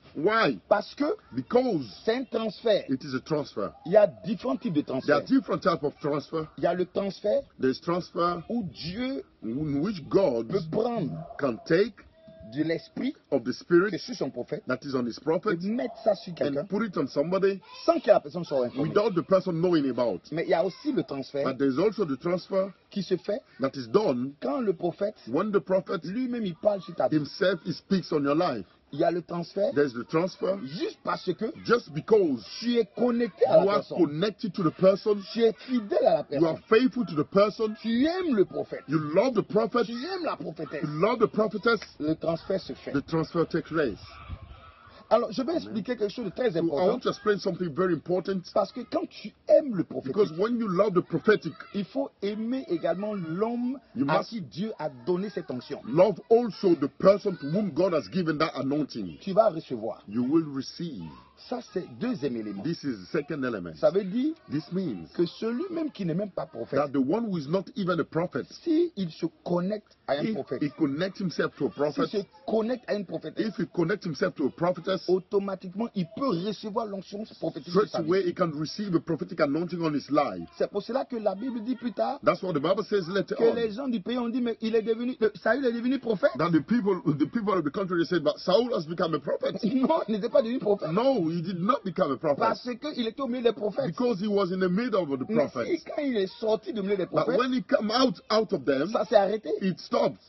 Why? Parce que Because c'est un transfert. it is a transfer. Il y a différents types de There are transferts. different types of transfer. Il y a le transfert There's transfer où Dieu in which God peut prendre can take de l'esprit of the qui est Spirit sur son prophète that is on his et prophet mettre ça sur quelqu'un and put it on somebody sans que la personne soit informée. without the person knowing about. Mais il y a aussi le transfert But there's also the transfer qui se fait that is done quand le prophète when the prophet lui-même il parle sur ta vie. himself he speaks on your life. Il y a le transfert There's the transfer juste parce que just because tu es connecté à you la are personne. connected to the person, Tu es fidèle à la you are personne. faithful to the person, Tu aimes le prophète. you love the prophet, Tu aimes la prophétesse. you love the prophetess, Le transfert se fait. the transfer takes place. Alors, je vais expliquer quelque chose de très So I important. want to explain something very important Parce que quand tu aimes le prophète, because when you love the prophetic, il faut aimer également l'homme You à must- qui Dieu a donné cette onction. love also the person to whom God has given that anointing. Tu vas recevoir. You will receive. Ça, c'est deuxième élément. This is the second element. Ça veut dire This means que celui même qui n'est même pas prophète, that the one who is not even a prophet, s'il se connecte à un if prophète, he connects himself to a s'il prophet, se connecte à une prophétesse, if he connects himself to a prophetess, automatiquement, il peut recevoir l'onction prophétique de straight sa vie. away he can receive a prophetic anointing on his life. C'est pour cela que la Bible dit plus tard That's what the Bible says later que les on. gens du pays ont dit, mais il est devenu, le- Saül est devenu prophète. That the people, the people of the country, they said, but Saul has become a prophet. Non, il n'était pas devenu prophète. No, he did not become a prophet Parce qu'il était au milieu des prophètes. because he was in the middle of the Mais prophets. si, quand il est sorti du milieu des But prophètes, when he come out out of them, ça s'est arrêté. it stopped.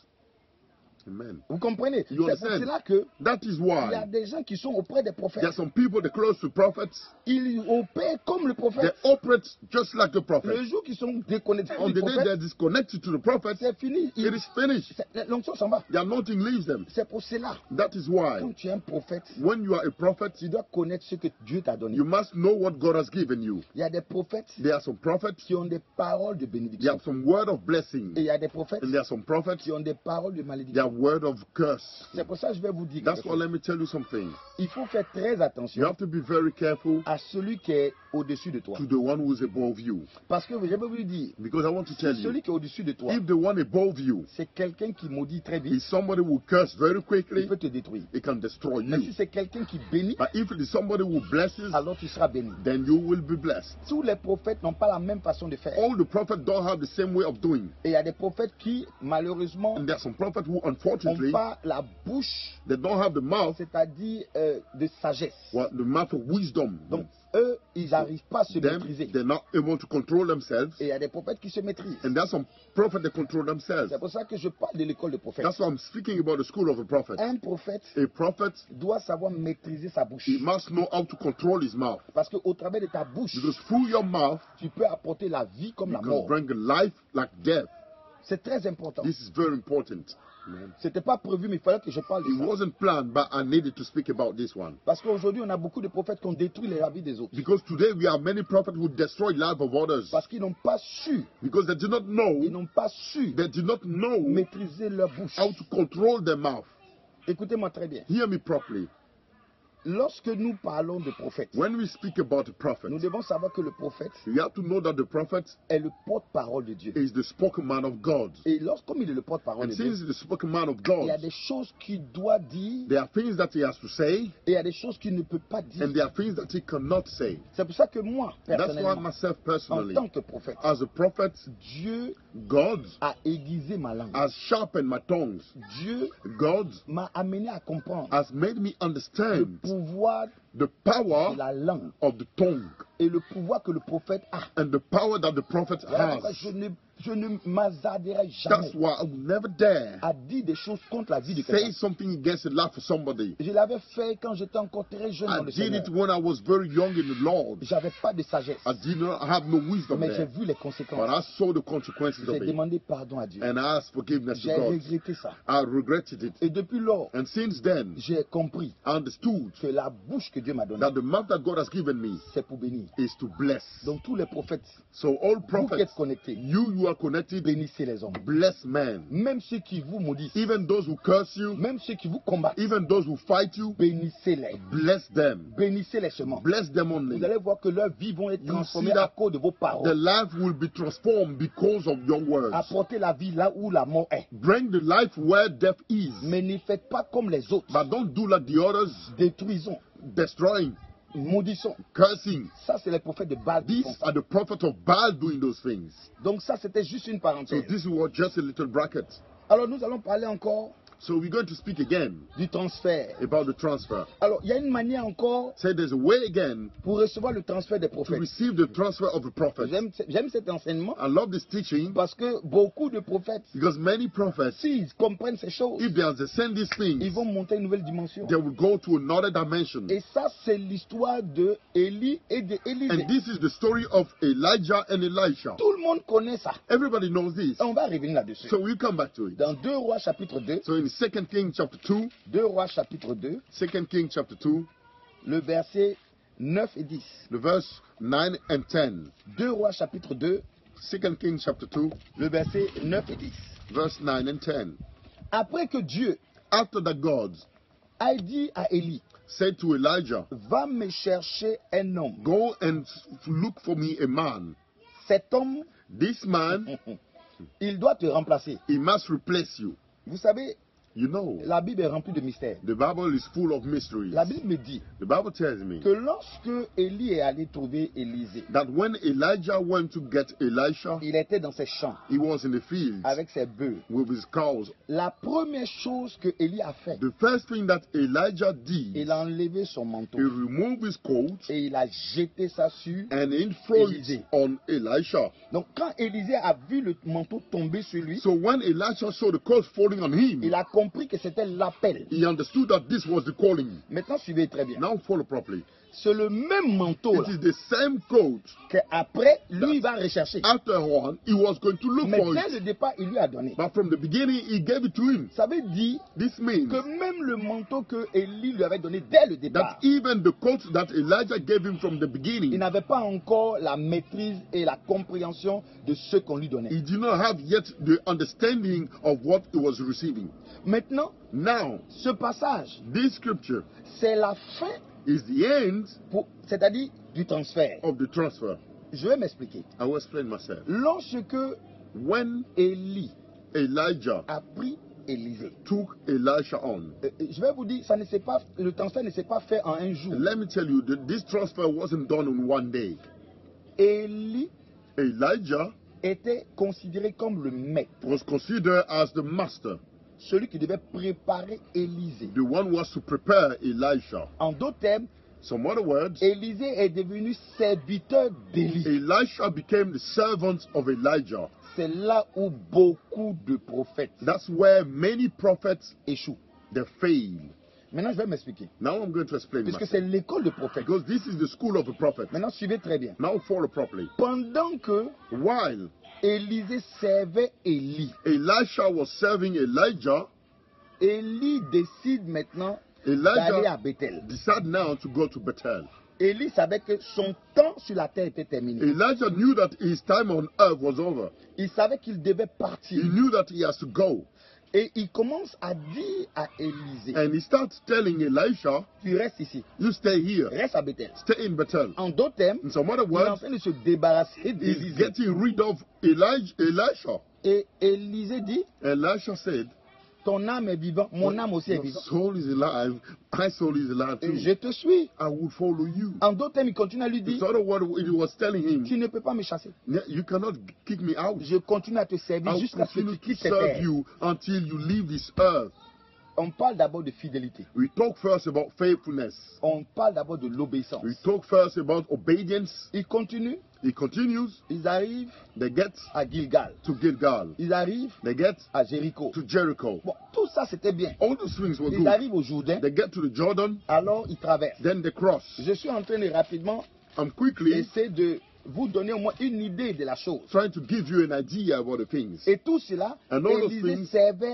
Amen. Vous comprenez? You C'est pour understand? cela que That is il y a why des gens qui sont auprès des prophètes. there are some people that close to prophets. Ils opèrent comme le They prophète. operate just like the prophet. Le jour qu'ils sont déconnectés On du the day prophète, they're disconnected to the prophet, c'est fini. it Ils- is finished. c'est- L'onction s'en va. The anointing leaves them. C'est pour cela. That is why Quand tu es un prophète, when you are a prophet, tu dois connaître ce que Dieu t'a donné. you must know what God has given you. Il y a des prophètes There are some prophets, qui ont des paroles de they bénédiction. have some word of Et blessing, il y a des prophètes and there are some prophets, qui ont des paroles de they malédiction. have word of curse. C'est pour ça que je vais vous dire That's quelque why chose. let me tell you something. Il faut faire très You attention have to be very careful à celui qui est au-dessus de toi. to the one who is above you. Parce que je vais vous dire, Because I want to tell celui you, qui est au-dessus de toi, if the one above you c'est quelqu'un qui maudit très is vite, somebody who curse very il quickly, peut te détruire. it can destroy Mais si you. c'est quelqu'un qui bénit, But if it is somebody who blesses, alors tu seras béni. then you will be blessed. Tous les prophètes n'ont pas la même façon de faire. All the prophets don't have the same way of doing. Et il y a des prophètes qui, malheureusement, And there are some prophets who, n'ont unfortunately, pas la bouche, they don't have the mouth, c'est-à-dire euh, de sagesse. well, the mouth of wisdom. Donc, eux, ils n'arrivent pas à se Them, maîtriser. they're not able to control themselves. Et il y a des prophètes qui se maîtrisent. And there are some prophets that control themselves. C'est pour ça que je parle de l'école de prophètes. That's why I'm speaking about the school of a prophet. Un prophète A prophet, doit savoir maîtriser sa bouche. he must know how to control his mouth. Parce qu'au travers de ta bouche, Because through your mouth, tu peux apporter la vie comme you la can mort. bring life like death. C'est très important. This is very important. Amen. C'était pas prévu, mais il fallait que je parle de It ça. wasn't planned, but I needed to speak about this one. Parce qu'aujourd'hui, on a beaucoup de prophètes qui ont détruit la vie des autres. Because today we have many prophets who destroy the life of others. Parce qu'ils n'ont pas su, Because they did not ils know, n'ont pas su they did not know maîtriser leur bouche. how to control their mouth. Écoutez-moi très bien. Hear me properly. Lorsque nous parlons de prophète, When we speak about a prophet, nous devons savoir que le prophète you have to know that the prophet est le porte-parole de Dieu. is the spoken man of God. Et lorsqu'il est le porte-parole And de since Dieu, he's the spoken man of il y a God, des choses qu'il doit dire there are things that he has to say, et il y a des choses qu'il ne peut pas dire. and there are things that he cannot say. C'est pour ça que moi, That's why personnellement, myself en personally, tant que prophète, as a prophet, Dieu God a aiguisé ma langue. has sharpened my tongues. Dieu God m'a amené à comprendre has made me le understand pouvoir the power de la langue of the tongue et le pouvoir que le prophète a. and the power that the prophet Voilà pourquoi has. je ne, je ne m'hasarderai That's jamais why I will never dare à dire des choses contre la vie de say quelqu'un. something against the life of somebody. Je l'avais fait quand j'étais encore très jeune I dans le did Seigneur. it when I was very young in the Lord. J'avais pas de sagesse, I did not have no wisdom mais j'ai there. vu les But conséquences. I saw the consequences J'ai of it. demandé pardon à Dieu. And I asked forgiveness J'ai to God. regretté ça. I regretted it. Et depuis lors, And since then, j'ai compris I understood que la bouche que Dieu Dieu m'a donné, that the mouth that God has given me c'est pour bénir. is to bless. Donc tous les prophètes, So all vous qui prophets, êtes connectés, you, you are connected, bénissez les hommes. bless men. Même ceux qui vous maudissent, Even those who curse you, même ceux qui vous combattent, even those who fight you, bénissez-les. bless them. Bénissez-les seulement. Bless them Vous only. allez voir que leurs vies vont être You transformées see that à cause de vos The paroles. life will be transformed because of your words. Apportez la vie là où la mort est. Bring the life where death is. Mais ne faites pas comme les autres. But don't do like the others, Détruisons, destroying, maudissons. cursing. Ça, c'est les prophètes de Baal qui These font ça. are the prophets of Baal doing those things. Donc ça, c'était juste une So parenthèse. this was just a little bracket. Alors nous allons parler encore So we're going to speak again du transfert. about the transfer. Alors, il y a une manière encore Say there's a way again pour recevoir le transfert des to prophètes. receive the transfer of the prophet. J'aime j'aime cet enseignement I love this teaching parce que beaucoup de prophètes, because many prophets, s'ils comprennent ces choses, if they understand these ils things, vont monter une nouvelle dimension. they will go to another dimension. Et ça, c'est l'histoire de Élie et de Élisée. And this is the story of Elijah and Elisha. Tout le monde connaît ça. Everybody knows this. On va revenir là-dessus. So we'll come back to it. Dans deux Rois chapitre deux, So in Second Kings chapter two, deux Rois chapitre deux, Second Kings chapter two, le verset neuf et dix. the verse nine and ten. deux Rois chapitre deux, Second Kings chapter two, le verset neuf et dix. verse nine and ten. Après que Dieu After that, God a dit à Élie, said to Elijah, va me chercher un homme. go and look for me a man. Cet homme, This man, il doit te remplacer. he must replace you. Vous savez, You know, la Bible est remplie de mystères. the Bible is full of mysteries. La Bible me dit The Bible tells me que lorsque Élie est allé trouver Élisée, that when Elijah went to get Elisha, il était dans ses champs he was in the fields avec ses bœufs. with his cows. La première chose que Élie a fait, The first thing that Elijah did, il a enlevé son manteau he removed his coat et il a jeté ça sur. and he threw Élisée. it on Elisha. Donc quand Élisée a vu le manteau tomber sur lui, So when Elisha saw the coat falling on him, il a compris que c'était l'appel. he understood that this was the calling. Maintenant, suivez très bien. Now follow properly. C'est le même manteau It là, is the same coat. qu'après, lui, il va rechercher. After one, he was going to look Mais for dès it. le départ, il lui a donné. But from the beginning, he gave it to him. Ça veut dire This means que même le manteau que Élie lui avait donné dès le that départ, even the coat that Elijah gave him from the il beginning, n'avait pas encore la maîtrise et la compréhension de ce qu'on lui donnait. he did not have yet the understanding of what he was receiving. Maintenant, Now, ce passage, this scripture c'est la fin, is the end pour- c'est-à-dire du transfert. of the transfer. Je vais m'expliquer. I will explain myself. Lorsque When Élie Elijah a pris Élisée, took Elisha on, euh, euh, je vais vous dire, ça ne s'est pas, le transfert ne s'est pas fait en un jour. let me tell you that this transfer wasn't done in one day. Élie Elijah était considéré comme le maître, was considered as the master, celui qui devait préparer Élisée. the one who was to prepare Elisha. En d'autres termes, Some other words, Élisée est devenu serviteur d'Élie. Elisha became the servant of Elijah. C'est là où beaucoup de prophètes That's where many prophets, échouent. they fail. Maintenant, je vais m'expliquer. Now I'm going to explain Puisque myself. c'est l'école de prophètes. Because this is the school of the prophet. Maintenant, suivez très bien. Now follow properly. Pendant que While Élisée servait Élie, Elisha was serving Elijah, Élie décide maintenant d'aller à Elijah Bethel. decided now to go to Bethel. Élie savait que son temps sur la terre était terminé. Elijah knew that his time on earth was over. Il savait qu'il devait partir. He knew that he has to go. Et il commence à dire à Élisée, And he starts telling Elisha, tu restes ici, you stay here. reste à Bethel. Stay in Bethel. En d'autres termes, In some other il est en words, train de se débarrasser he's d'Élisée. getting rid of Elijah. Elisha. Et Élisée dit, Elisha said, ton âme est vivante, mon âme aussi est your vivante. soul is alive, my soul is alive Et too. je te suis. I will follow you. En d'autres termes, il continue à lui In dire, other words, he was telling tu him, ne peux pas me chasser. you cannot kick me out. Je continue à te servir I'll jusqu'à ce que continue tu to quittes cette serve terre. you until you leave this earth. On parle d'abord de fidélité. We talk first about faithfulness. On parle d'abord de l'obéissance. We talk first about obedience. Il continue, He continues. ils arrivent They get à Gilgal. to Gilgal. Ils arrivent They get à Jéricho. to Jericho. Bon, tout ça c'était bien. All those things were Ils good. arrivent au Jourdain, They get to the Jordan. alors ils traversent. Then they cross. Je suis en train de rapidement I'm quickly essayer de vous donner au moins une idée de la chose. trying to give you an idea about the things. Et tout cela, And all those Élisée things- servait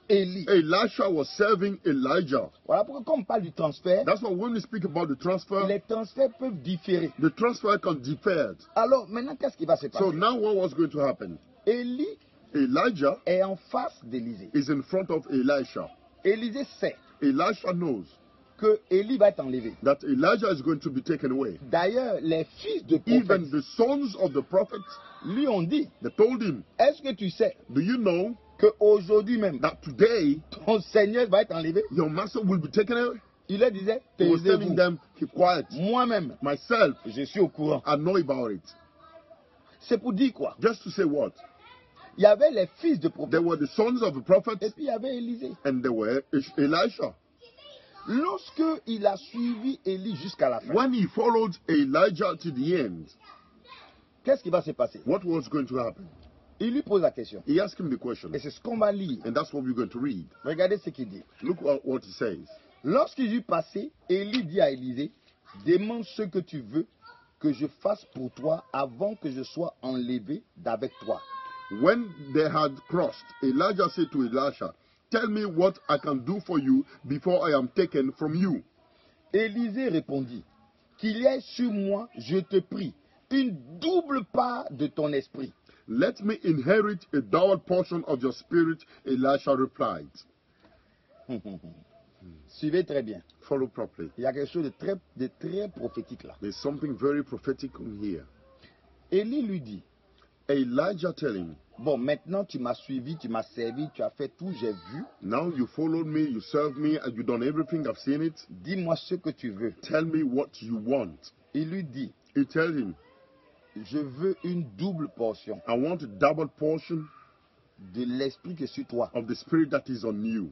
Élie. Elisha was serving Elijah. Voilà pourquoi quand on parle du transfert, That's why when we speak about the transfer, les transferts peuvent différer. the transfer can differ. Alors maintenant, qu'est-ce qui va se passer? So now what was going to happen? Élie Elijah est en face d'Élisée. is in front of Elisha. Élisée sait Elisha knows que Élie va être enlevé. that Elijah is going to be taken away. D'ailleurs, les fils de Even prophètes the sons of the prophets, lui ont dit, they told him, est-ce que tu sais do you know qu'aujourd'hui même, that today ton Seigneur va être enlevé? your master will be taken away? Il leur disait, He was telling taisez-vous. them, keep quiet. Moi-même, Myself, je suis au courant. I know about it. C'est pour dire quoi? Just to say what? Il y avait les fils de prophètes They were the sons of the prophets et puis il y avait Élisée. and they were Elisha. Lorsque il a suivi Élie jusqu'à la fin, When he followed Elijah to the end, qu'est-ce qui va se passer? what was going to happen? Il lui pose la question. He asked him the question, Et c'est ce qu'on va lire. and that's what we're going to read. Regardez ce qu'il dit. Look what, what he says. Lorsqu'il eut passé, Élie dit à Élisée, demande ce que tu veux que je fasse pour toi avant que je sois enlevé d'avec toi. When they had crossed, Elijah said to Elisha, tell me what I can do for you before I am taken from you. Élisée répondit, qu'il y ait sur moi, je te prie, une double part de ton esprit. Let me inherit a double portion of your spirit, Elisha replied. Suivez très bien. Follow properly. Il y a quelque chose de très, de très prophétique là. There's something very prophetic in here. Élie lui dit, Elijah telling, bon, maintenant tu m'as suivi, tu m'as servi, tu as fait tout, j'ai vu. now you followed me, you served me, and you done everything, I've seen it. Dis-moi ce que tu veux. Tell me what you want. Il lui dit, He tell him, je veux une double portion I want a double portion de l'esprit qui est sur toi. of the spirit that is on you.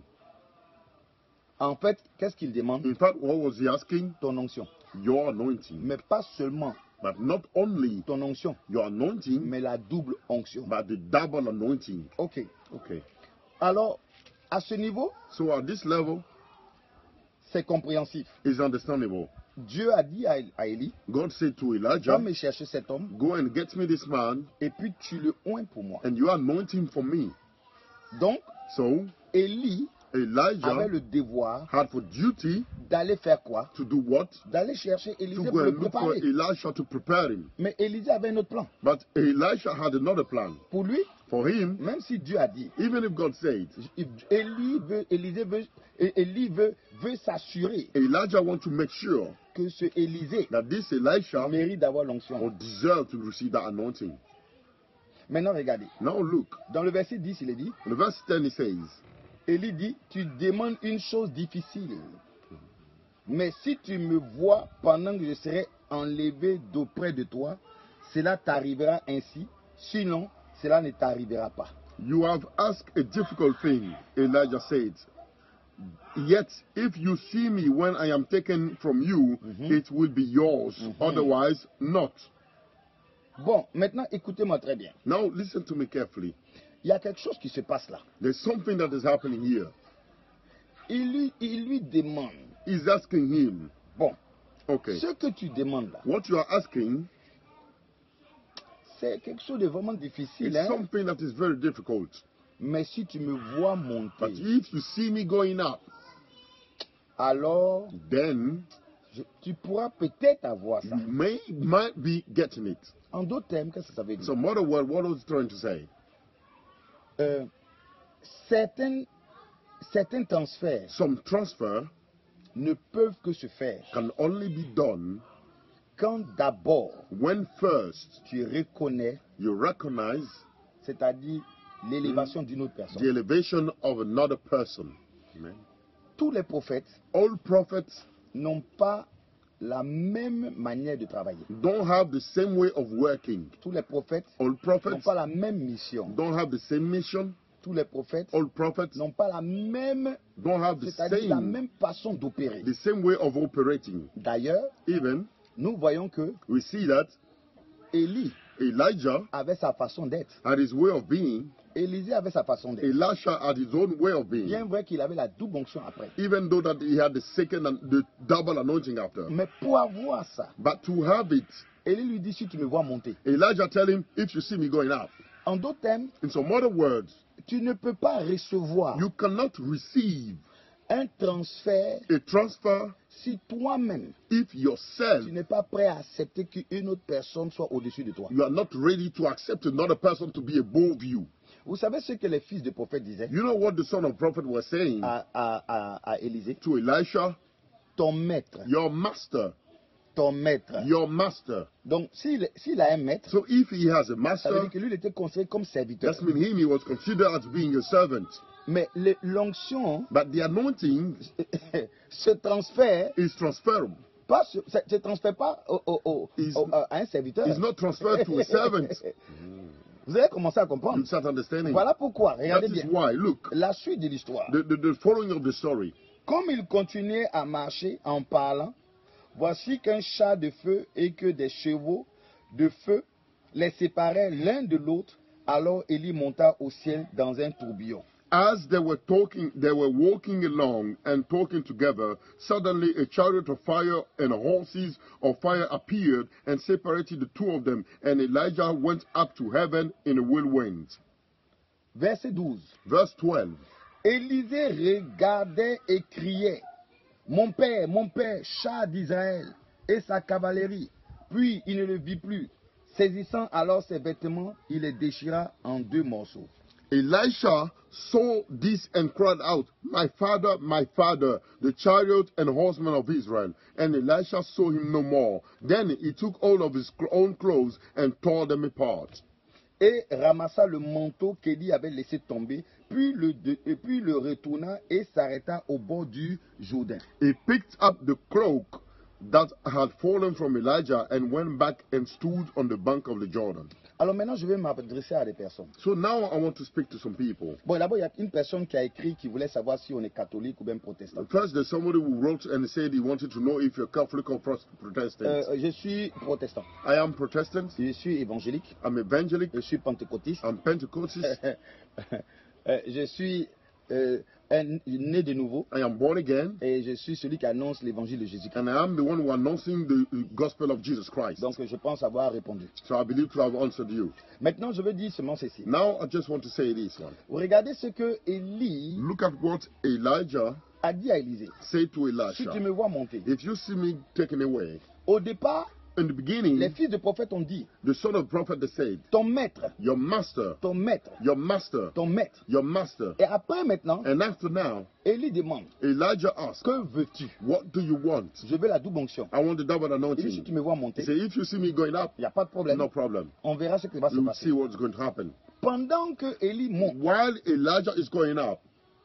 En fait, qu'est-ce qu'il demande? In fact, what was he asking? Ton onction. Your anointing. Mais pas seulement But not only ton onction, your anointing, mais la double onction. but the double anointing. Ok. Okay. Alors, à ce niveau, So at this level, c'est compréhensif. it's understandable. Dieu a dit à, à Élie, God said to va Elijah, me chercher cet homme go and get me this man, et puis tu le oins pour moi. and you anoint him for me. Donc, So Élie avait Elijah le devoir had for duty d'aller faire quoi? to do what? D'aller chercher To Élisée go pour le and look for préparer. Elisha to prepare him. Mais Élisée avait un autre plan. But Elisha had another plan. Pour lui, For him, même si Dieu a dit, even if God said, Élie veut, Élisée veut, Élie veut, veut s'assurer Elijah wants to make sure que ce Élisée that this Elisha mérite d'avoir l'onction. will deserve to receive that anointing. Maintenant, regardez. Now look, Dans le verset dix, il est dit, in verse ten it says, Élie dit, tu demandes une chose difficile. Mais si tu me vois pendant que je serai enlevé d'auprès de toi, cela t'arrivera ainsi. Sinon, cela ne t'arrivera pas. you have asked a difficult thing, Elijah said. Yet, if you see me when I am taken from you, Mhm. it will be yours. Mhm. Otherwise, not. Bon, maintenant, écoutez-moi très bien. Now, listen to me carefully. Il y a quelque chose qui se passe là. There's something that is happening here. Il lui, il lui demande, He's asking him, bon, okay, ce que tu demandes là, what you are asking c'est quelque chose de vraiment difficile, is hein? something that is very difficult. Mais si tu me vois But monter, if you see me going up, alors then je- tu pourras peut-être avoir ça. you may might be getting it. En d'autres termes, qu'est-ce que ça veut dire? So, mother word, what I was trying to say? Euh, certains, certains transferts Some transfer ne peuvent que se faire can only be done quand d'abord when first tu reconnais, you recognize c'est-à-dire l'élévation d'une autre the personne. elevation of another person. Amen. Tous les prophètes All prophets n'ont pas la même manière de travailler. don't have the same way of working. Tous les prophètes All n'ont prophets pas la même mission. don't have the same mission. Tous les prophètes All prophets n'ont pas la même, don't have the c'est-à-dire la same même façon d'opérer. the same way of operating. D'ailleurs, Even nous voyons que we see that Élie Elijah avait sa façon d'être. had his way of being, Élisée avait sa façon d'être. Elisha had his own way of being. Bien vrai qu'il avait la double onction après. Even though that he had the second and the double anointing after. Mais pour avoir ça, But to have it, Élie lui dit, si tu me vois monter. Elijah tell him, if you see me going up. En d'autres termes, In some other words, tu ne peux pas recevoir You cannot receive un transfert a transfer si toi-même, if yourself, tu n'es pas prêt à accepter qu'une autre personne soit au-dessus de toi. you are not ready to accept another person to be above you. Vous savez ce que les fils de prophètes disaient You know what the son of prophet was saying à, à, à, à Élisée? to Elisha? Ton maître, Your master, ton maître. your master. Donc, s'il s'il a un maître, So if he has a ça veut master, dire que lui, il était considéré comme serviteur. that means him, he was considered as being a servant. Mais le- l'onction But the anointing se transfère, is transferable. pas, se, se se transfère pas au, au- au- Is- au- à un serviteur. It's not transferred to a servant. Vous allez commencer à comprendre. You start understanding. Voilà pourquoi, That regardez is bien, why, look, la suite de l'histoire. the, the, the following of the story. Comme il continuait à marcher en parlant, voici qu'un char de feu et que des chevaux de feu les séparaient l'un de l'autre. Alors Élie monta au ciel dans un tourbillon. As they were talking, they were walking along and talking together. Suddenly, a chariot of fire and horses of fire appeared and separated the two of them. And Elijah went up to heaven in a whirlwind. Verset douze. Verse twelve. Élisée regardait et criait, « Mon père, mon père, char d'Israël et sa cavalerie. » Puis il ne le vit plus. Saisissant alors ses vêtements, il les déchira en deux morceaux. Elisha saw this and cried out, My father, my father, the chariot and horsemen of Israel. And Elisha saw him no more. Then he took hold of his own clothes and tore them apart. Et ramassa le manteau qu'Élie avait laissé tomber, puis le, de- et puis le retourna et s'arrêta au bord du Jourdain. He picked up the cloak that had fallen from Elijah and went back and stood on the bank of the Jordan. Alors maintenant, je vais m'adresser à des personnes. So now I want to speak to some people. Bon, d'abord, il y a une personne qui a écrit qui voulait savoir si on est catholique ou bien protestant. First, there's somebody who wrote and said he wanted to know if you're Catholic or Pros- Protestant. Euh, je suis protestant. I am Protestant. Je suis évangélique. I'm evangelic. Je suis pentecôtiste. I'm Pentecostal. Euh, je suis euh, un, né de nouveau. I am born again. Et je suis celui qui annonce l'évangile de Jésus-Christ. And I am the one who announcing the uh, gospel of Jesus Christ. Donc, je pense avoir répondu. So I believe to have answered you. Maintenant, je veux dire seulement ceci. Now I just want to say this one. Regardez ce que Élie Look at what Elijah a dit à Élisée. said to Si tu Elisha. me vois monter. If you see me taken away, Au départ, in the beginning, les fils de prophètes ont dit, the son of prophet they said, ton maître, your master, ton maître, your master, ton maître. your master. Et après maintenant, And after now, Élie demande, Elijah asked, que veux-tu? what do you want? Je veux la double onction. I want the double Il dit, si anointing. tu me vois He monter, said, if you see me going up, il n'y a pas de problème. no problem. On verra ce qui va se You will passer. see what's going to happen. Pendant que Élie monte, While Elijah is going up,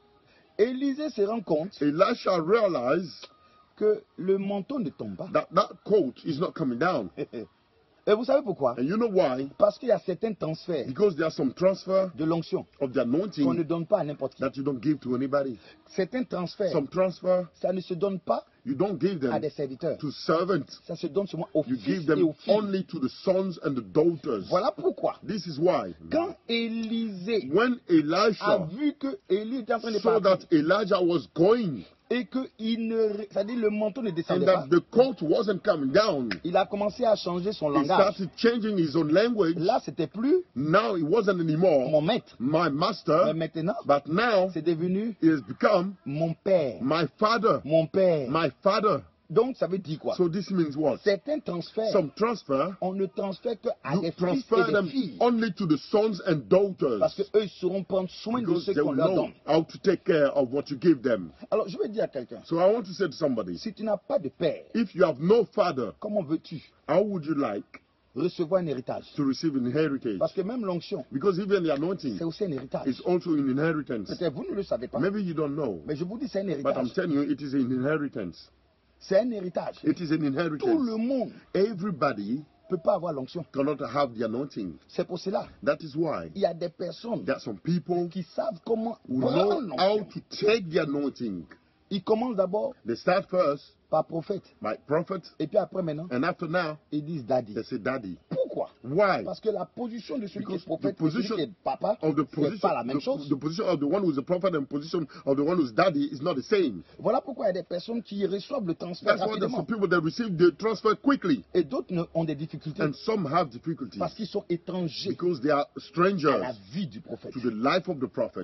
Élisée se rend compte Elisha realized que le manteau ne tombe pas. that that coat is not coming down. Et vous savez pourquoi? And you know why? Parce qu'il y a certains transferts Because there's some transfer de l'onction of the qu'on ne anointing donne pas à n'importe qui. that you don't give to anybody. Certains transferts, Some transfer ça ne se donne pas you don't give à them des serviteurs. to servants. Ça se donne seulement aux You fils give et them aux filles. only to the sons and the daughters. Voilà pourquoi. This is why. Quand Élisée When a Elisha vu que Élie était en train de saw partir that Elijah was going et que il ne, c'est-à-dire le manteau ne and descendait pas, that the coat wasn't coming down, il a commencé à changer son he langage. started changing his own language. Là, c'était plus Now it wasn't anymore mon maître, my mais master, maintenant, but now c'est devenu he has become mon père, my father. mon père. My father. Donc, ça veut dire quoi? So this means what? Certains transferts, Some transfer, on ne transfère que à you des fils transfer et des them filles. only to the sons and daughters. Parce qu'eux sauront prendre soin de Because ce they qu'on will leur know donne. how to take care of what you give them. Alors, je vais dire à quelqu'un, So I want to say to somebody, si tu n'as pas de père, if you have no father, comment veux-tu how would you like recevoir un héritage? to receive an inheritance? Parce que même l'onction, Because even the anointing c'est aussi un héritage. is also an inheritance. Peut-être vous ne le savez pas, Maybe you don't know, mais je vous dis c'est un but I'm héritage. telling you, it is an inheritance. C'est un héritage. It is an Tout inheritance. le monde Everybody ne peut pas avoir l'onction. cannot have the anointing. C'est pour cela, That is why il y a des personnes there are some people qui savent comment who prendre know how l'onction. to take the anointing. Ils commencent d'abord They start first par prophète. by prophet, Et puis après maintenant, and after now, ils disent daddy. they say daddy. Pourquoi? Why? Parce que la position de celui qui Because est prophète the et celui position qui est papa, Of the c'est position, pas la même the, chose. the position of the one who's a prophet and position of the one who's daddy is not the same. Voilà pourquoi il y a des personnes qui reçoivent le transfert That's why there's some rapidement. people that receive the transfer quickly, Et d'autres ne- ont des difficultés and some have difficulties parce qu'ils sont étrangers because they are à la strangers vie du prophète. to the life of the prophet.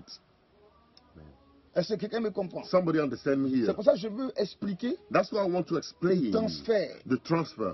Est-ce que quelqu'un me comprend? Somebody understand me C'est here? pour ça que je veux expliquer That's why I want to le explain transfert. the transfer.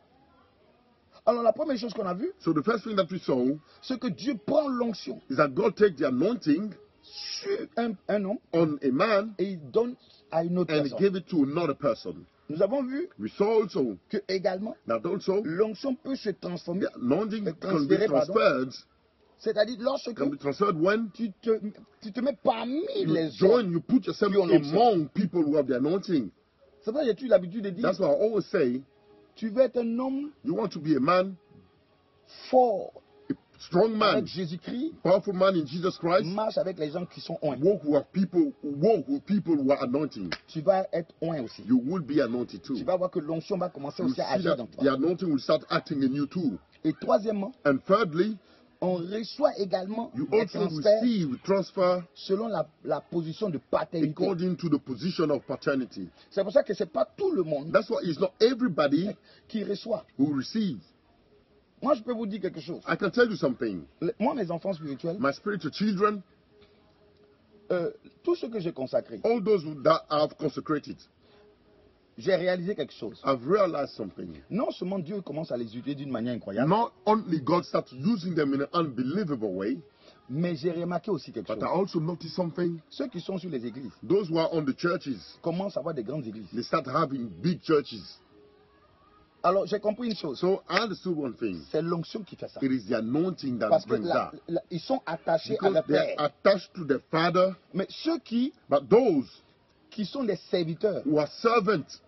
Alors la première chose qu'on a vue, So the first thing that we saw c'est que Dieu prend l'onction is that God takes the anointing sur un, un homme on a man et il donne à une autre and personne. give it to another person. Nous avons vu We saw also que également that also l'onction peut se transformer, the anointing Le can be transférer, pardon. transferred, c'est-à-dire lorsque can be transferred when tu te, tu te mets parmi you les join, hommes. you put yourself qui ont l'onction. among people who have the anointing. C'est pour ça que j'ai eu l'habitude de dire, That's why I always say, tu veux être un homme you want to be a man, fort a strong man, avec Jésus-Christ, powerful man in Jesus Christ, marche avec les gens qui sont oints. walk with people, walk with people who are anointing. Tu vas être oint aussi. You will be anointed too. Tu vas voir que l'onction va commencer You aussi à see agir that dans the toi. anointing will start acting in you too. Et troisièmement, And thirdly, on reçoit également you des also transferts receive transfer selon la, la position de paternité. according to the position of paternity. C'est pour ça que ce n'est pas tout le monde That's why it's not everybody qui reçoit. who receives. Moi, je peux vous dire quelque chose. I can tell you something. Le- Moi, mes enfants spirituels, My spiritual children, euh, tout ce que j'ai consacré, all those who that I've consecrated, j'ai réalisé quelque chose. I've realized something. Non seulement Dieu commence à les utiliser d'une manière incroyable, Not only God starts using them in an unbelievable way, mais j'ai remarqué aussi quelque but I chose. also noticed something. Ceux qui sont sur les églises Those who are on the churches, commencent à avoir des grandes églises. they start having big churches. Alors, j'ai compris une chose. So I understood one thing. C'est l'onction qui fait ça. It is the anointing that Parce que brings la- that. la- ils sont attachés à Because leur they are père. attached to the Father, Mais ceux qui, but those qui sont des serviteurs, who are servants,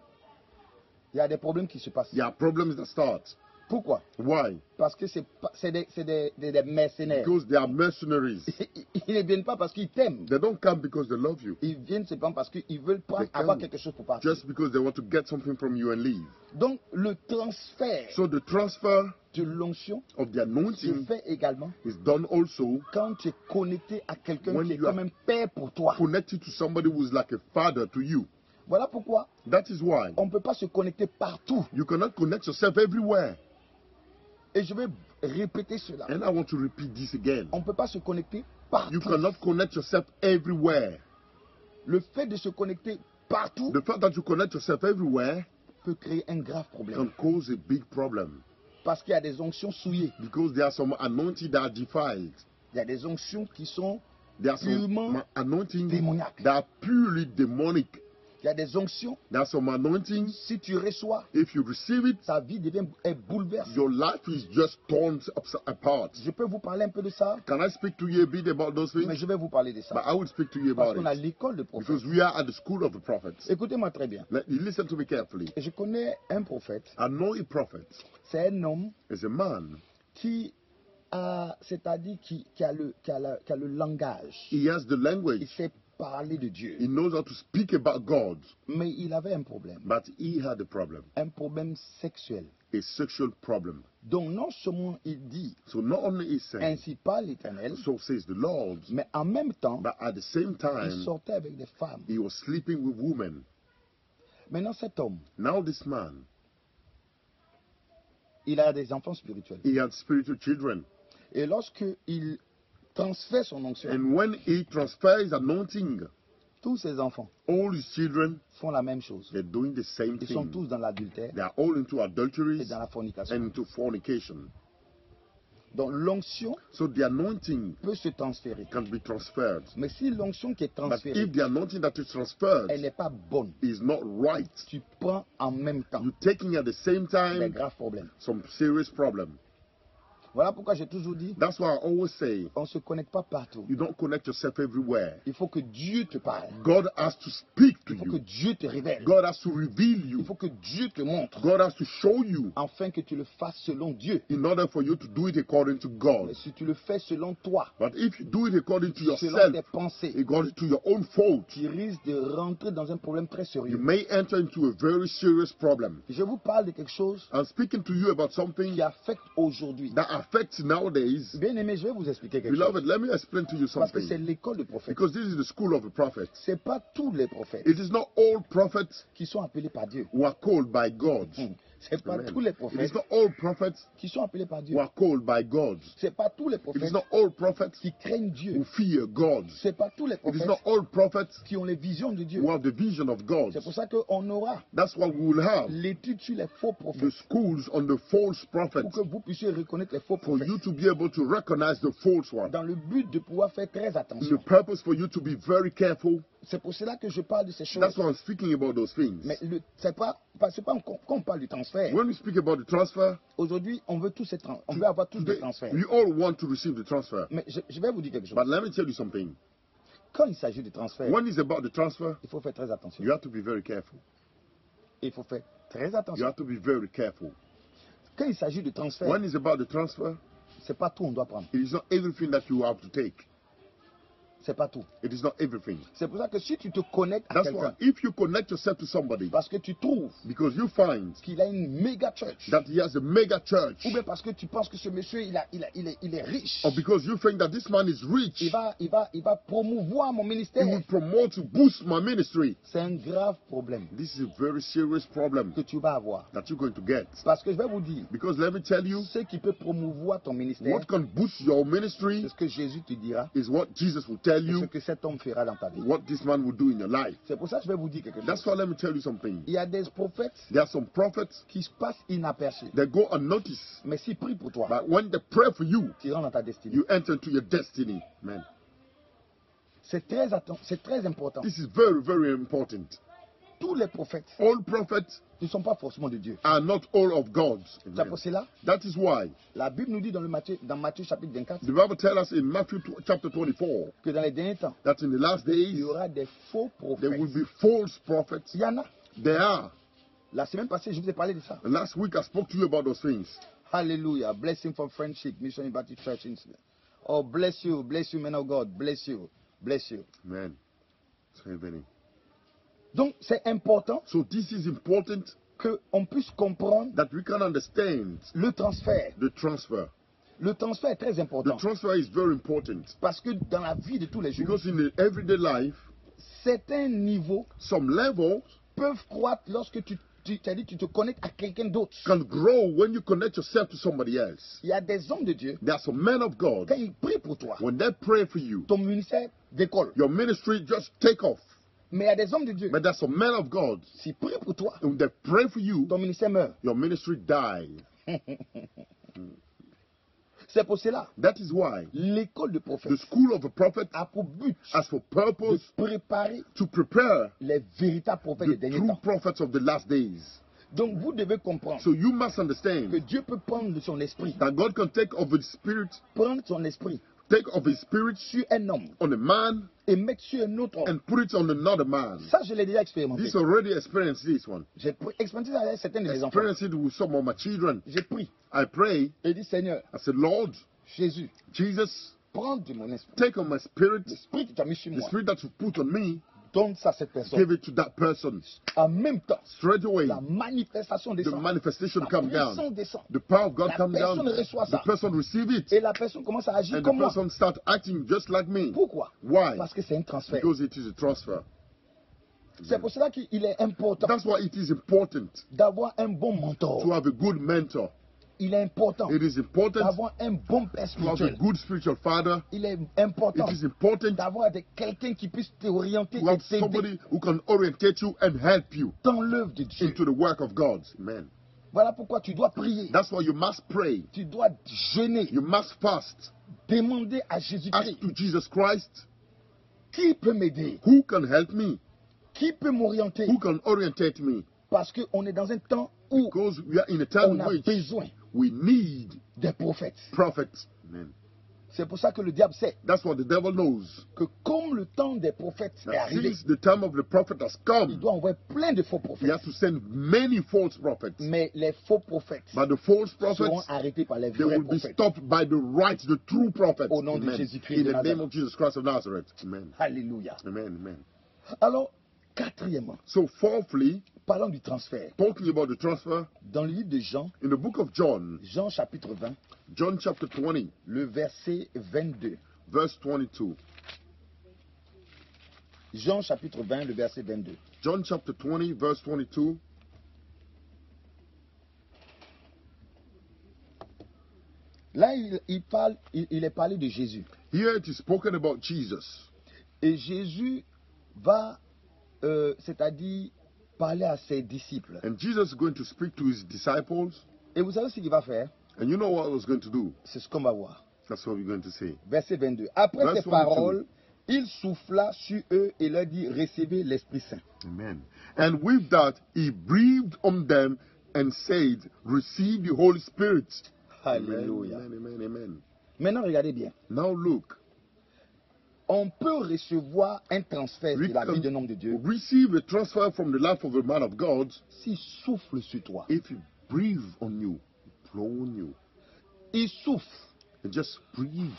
il y a des problèmes qui se passent. there are problems that start. Pourquoi? Why? Parce que c'est pas- c'est des, c'est des, des- des mercenaires. Because they are mercenaries. Ils ne viennent pas parce qu'ils t'aiment. They don't come because they love you, Ils viennent seulement parce qu'ils veulent prendre, They come avoir quelque chose pour partir. just because they want to get something from you and leave. Donc, le transfert So the transfer de l'onction of the se anointing fait également is done also quand tu es connecté à quelqu'un When qui est you are- comme un père pour toi. connected to somebody who is like a father to you. Voilà pourquoi That is why on ne peut pas se connecter partout. you cannot connect yourself everywhere. Et je vais répéter cela. And I want to repeat this again. On ne peut pas se connecter You partout. cannot connect yourself everywhere. Le fait de se connecter partout The fact that you connect yourself everywhere peut créer un grave can problème. cause a big problem Parce qu'il y a des onctions souillées. because there are some anointing that are defiled. Il y a des onctions qui sont... There are some Purement ma- anointing démoniaques. that are purely demonic. Il y a des onctions, There are some anointings, si tu reçois, if you receive it, ta vie devient est bouleversée. your life is just torn upside apart. Je peux vous parler un peu de ça, Can I speak to you a bit about those mais things? je vais vous parler de But ça. I will speak to you Parce about qu'on a it. l'école de prophètes. Because we are at the school of the prophets. Écoutez-moi très bien. Let you listen to me carefully. Je connais un prophète. I know a prophet C'est un homme is a man. qui a, c'est-à-dire qui, qui, a le, qui, a la- qui a le langage. He has the Il language. sait parler de Dieu. He knows how to speak about God. Mais il avait un problème. But he had a problem, Un problème sexuel. a sexual problem. Donc non seulement il dit, So not only is saying, ainsi parle l'Éternel, so says the Lord, mais en même temps, but at the same il time, sortait avec des femmes. he was sleeping with women. Maintenant cet homme, Now this man, il a des enfants spirituels. he had spiritual children. Et lorsque il transfère son onction, And when he transfers anointing, tous ses enfants all his children, font la même chose. they're doing the same Ils sont thing. tous dans l'adultère They are all into et adulteries dans la fornication. and into fornication. Donc l'onction So the anointing peut se transférer. can be transferred. Mais si l'onction qui est But transférée, if the anointing that is transferred elle n'est pas bonne, is not right, tu prends en même temps you're taking at the same des time graves problèmes. some serious problem. Voilà pourquoi j'ai toujours dit, That's why I always say, on ne se connecte pas partout. you don't connect yourself everywhere. Il faut que Dieu te parle. God has to speak to Il faut que you. Dieu te révèle. God has to reveal Il you. faut que Dieu te montre. God has to show you Afin que tu le fasses selon Dieu. in order for you to do it according to God. Mais si tu le fais selon toi, But if you do it according to selon yourself, tes pensées, according to your own fault, tu risques de rentrer dans un problème très you sérieux. may enter into a very serious problem. Je vous parle de quelque chose I'm speaking to you about something qui affecte aujourd'hui. that affects nowadays. Bien aimé, je vais vous expliquer quelque Beloved, chose. let me explain to you Parce que c'est something. l'école de prophètes. Because this is the school of the prophet. Ce n'est pas tous les prophètes It is not all prophets qui sont appelés par Dieu. who are called by God. Hmm. Ce n'est pas Amen. tous les It is prophètes not all prophets qui sont appelés par Dieu. who are called by God. Ce n'est pas tous les It is prophètes not all prophets qui craignent who Dieu. fear God. Ce n'est pas tous les It is prophètes not all prophets qui ont les visions de Dieu. who have the vision of God. C'est pour ça qu'on aura That's why we will have l'étude sur les faux the prophètes schools on the false prophets pour que vous puissiez reconnaître les faux for prophètes. you to be able to recognize the false one. Dans le but de pouvoir faire très The attention. purpose for you to be very careful. C'est pour cela que je parle de ces choses. That's why I'm speaking about those things. Mais le- c'est pas, pas, c'est pas quand quand on parle du transfert. When we speak about the transfer, Aujourd'hui, on veut tous ces trans- on veut avoir tous des today, transferts. we all want to receive the transfer. Mais je, je vais vous dire quelque chose. But let me tell you something. Quand il s'agit de transfert, When it's about the transfer, il faut faire très attention. you have to be very careful. Il faut faire très You attention. have to be very careful. Quand il s'agit de transfert, When it's about the transfer, c'est pas tout on doit prendre. it is not everything that you have to take. C'est pas tout. It is not everything. C'est pour ça que si tu te connectes à That's quelqu'un, why if you connect yourself to somebody, parce que tu trouves because you find qu'il a une méga church, that he has a mega church, ou bien parce que tu penses que ce monsieur il, a, il, a, il, est, il est riche, or because you think that this man is rich, il va, il, va, il va promouvoir mon he ministère, will promote to boost my ministry. c'est un grave problème This is a very serious problem que tu vas avoir. that you're going to get. Parce que je vais vous dire, Because let me tell you, ce qui peut promouvoir ton ministère, what can boost your ministry c'est ce que Jésus te dira, is what Jesus will tell et ce you, que cet homme fera dans ta vie. what this man will do in your life. C'est pour ça que je vais vous dire quelque That's chose. why let me tell you something. Il y a des prophètes There are some prophets qui se passent inaperçus. that go unnoticed, Mais s'ils prient pour toi, but when they pray for you, tu rentres dans ta destinée. you enter into your destiny. Man, C'est très, atten- c'est très important. this is very, very important. Tous les prophètes All prophets ne sont pas forcément de Dieu. are not all of God. C'est pour cela, That is why la Bible nous dit dans, le Matthieu, dans Matthieu chapitre vingt-quatre the Bible tells us in Matthew tw- chapter twenty-four que dans les derniers temps, that in the last il days y aura des faux there prophètes. will be false prophets. Il y en a. There are. La semaine passée, je vous ai parlé de ça. And last week I spoke to you about those things. Hallelujah. Blessing for friendship. Mission Baptist Church. in- Oh, bless you. Bless you, man of God. Bless you. Bless you. Man, it's happening. Donc, c'est important So this is important qu'on puisse comprendre that we can understand le transfert. the transfer. Le transfert est très The important. transfer is very important Parce que dans la vie de tous les jours, because in the everyday life, certains niveaux some levels peuvent croître lorsque tu, tu, c'est-à-dire tu te connectes à quelqu'un d'autre. can grow when you connect yourself to somebody else. Il y a des hommes de Dieu, There are some men of God, quand ils prient pour toi, when they pray for you, ton ministère décolle. your ministry just take off. Mais il y a des hommes de Dieu, But there are some men of God, s'ils prient pour toi, when they pray for you, ton ministère meurt. your ministry dies. C'est pour cela, That is why l'école de prophète the school of a prophet a pour but has for de purpose préparer to prepare les véritables prophètes des the derniers true temps. prophets of the last days. Donc vous devez comprendre So you must que understand Dieu peut prendre de son esprit, that God can take of his spirit, prendre son esprit take of his spirit sur un homme on a man et mettre sur un autre homme. and put it on another man. Ça, je l'ai déjà expérimenté. This already experienced this one. J'ai pr- expérimenté ça avec certains de mes enfants. Experienced it with some of my children. J'ai pris I pray, et dit Seigneur, I said, Lord, Jésus, Jesus, prends de mon esprit. take on my spirit, L'esprit que tu as mis sur the moi, spirit that you put on me, donne ça à cette personne. give it to that person. En même temps, Straight away, la manifestation the descend. manifestation La come puissance down. descend. The power of God La comes down. personne reçoit The ça. person receive it. Et la personne commence à agir And the comme moi. person start acting just like me. Pourquoi? Why? Parce que c'est un transfert. Because it is a transfer. C'est pour cela qu'il est important That's why it is important d'avoir un bon mentor. to have a good mentor. Il est important It is important d'avoir un bon père to have a spirituel. good spiritual father. Il est important It is important d'avoir des- quelqu'un qui puisse t'orienter to et have t'aider somebody who can orientate you and help you dans l'œuvre de Dieu. into the work of God. Amen. Voilà pourquoi tu dois prier. That's why you must pray. Tu dois jeûner. You must fast. Demander à Ask Jésus-Christ, to Jesus Christ, qui peut m'aider? who can help me? Qui peut m'orienter? Who can orientate me? Parce qu'on est dans un temps où Because we are in a time on in a which besoin We need des prophètes. prophets. Amen. C'est pour ça que le diable sait That's what the devil knows. que comme le temps des prophètes est That arrivé, since the time of the prophet has il come, doit envoyer plein de faux he prophètes. has to send many false prophets. Mais les faux prophètes But the false seront prophets, arrêtés par les they vrais will be prophètes. stopped by the right, the true prophets. Au nom de Amen. Jésus-Christ In de the name Nazareth. of Jesus Christ of Nazareth. Amen. Alléluia. Amen. Amen. Alors, quatrièmement, So fourthly, parlons du transfert. talking about the transfer, Dans le livre de Jean, in the book of John, Jean chapitre vingt, John chapter twenty, le verset vingt-deux. verse twenty-two. Jean chapitre vingt, le verset vingt-deux. John chapter twenty, verse twenty-two. Là, il, il parle, il, il est parlé de Jésus. Here it is spoken about Jesus. Et Jésus va, euh, c'est-à-dire, parler à ses disciples. And Jesus is going to speak to his disciples. Et vous savez ce qu'il va faire? And you know what he was going to do? C'est ce qu'on va voir. That's what we're going to say. Verset vingt-deux. Après Verse ces vingt-deux. paroles, il souffla sur eux et leur dit, recevez l'Esprit Saint. Amen. And with that, he breathed on them and said, receive the Holy Spirit. Alléluia. Amen, amen, amen. Maintenant, regardez bien. Now look, On peut recevoir un transfert we de la vie d'un can homme de Dieu receive a transfer from the life of a man of God s'il souffle sur toi. if he breathes on you, blow on you, Il souffle, and just breathe.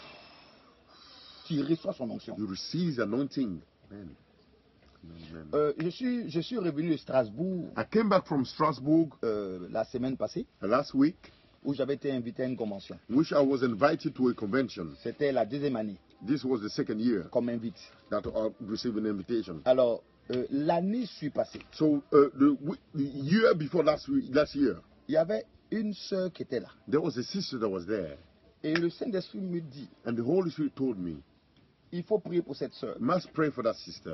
tu reçois son onction. You receive his anointing. Amen. Amen, amen. Euh, je, suis, je suis revenu de Strasbourg I came back from Strasbourg euh, la semaine passée last week, où j'avais été invité à une convention. which I was invited to a convention. C'était la deuxième année This was the second year qu'on m'invite. that I received an invitation. Alors, euh, l'année suit passée, So uh, the, we- the year before last week, last year, il y avait une sœur qui était là. there was a sister that was there, Et le Saint-Esprit me dit, and the Holy Spirit told me, il faut prier pour cette sœur. "You must pray for that sister.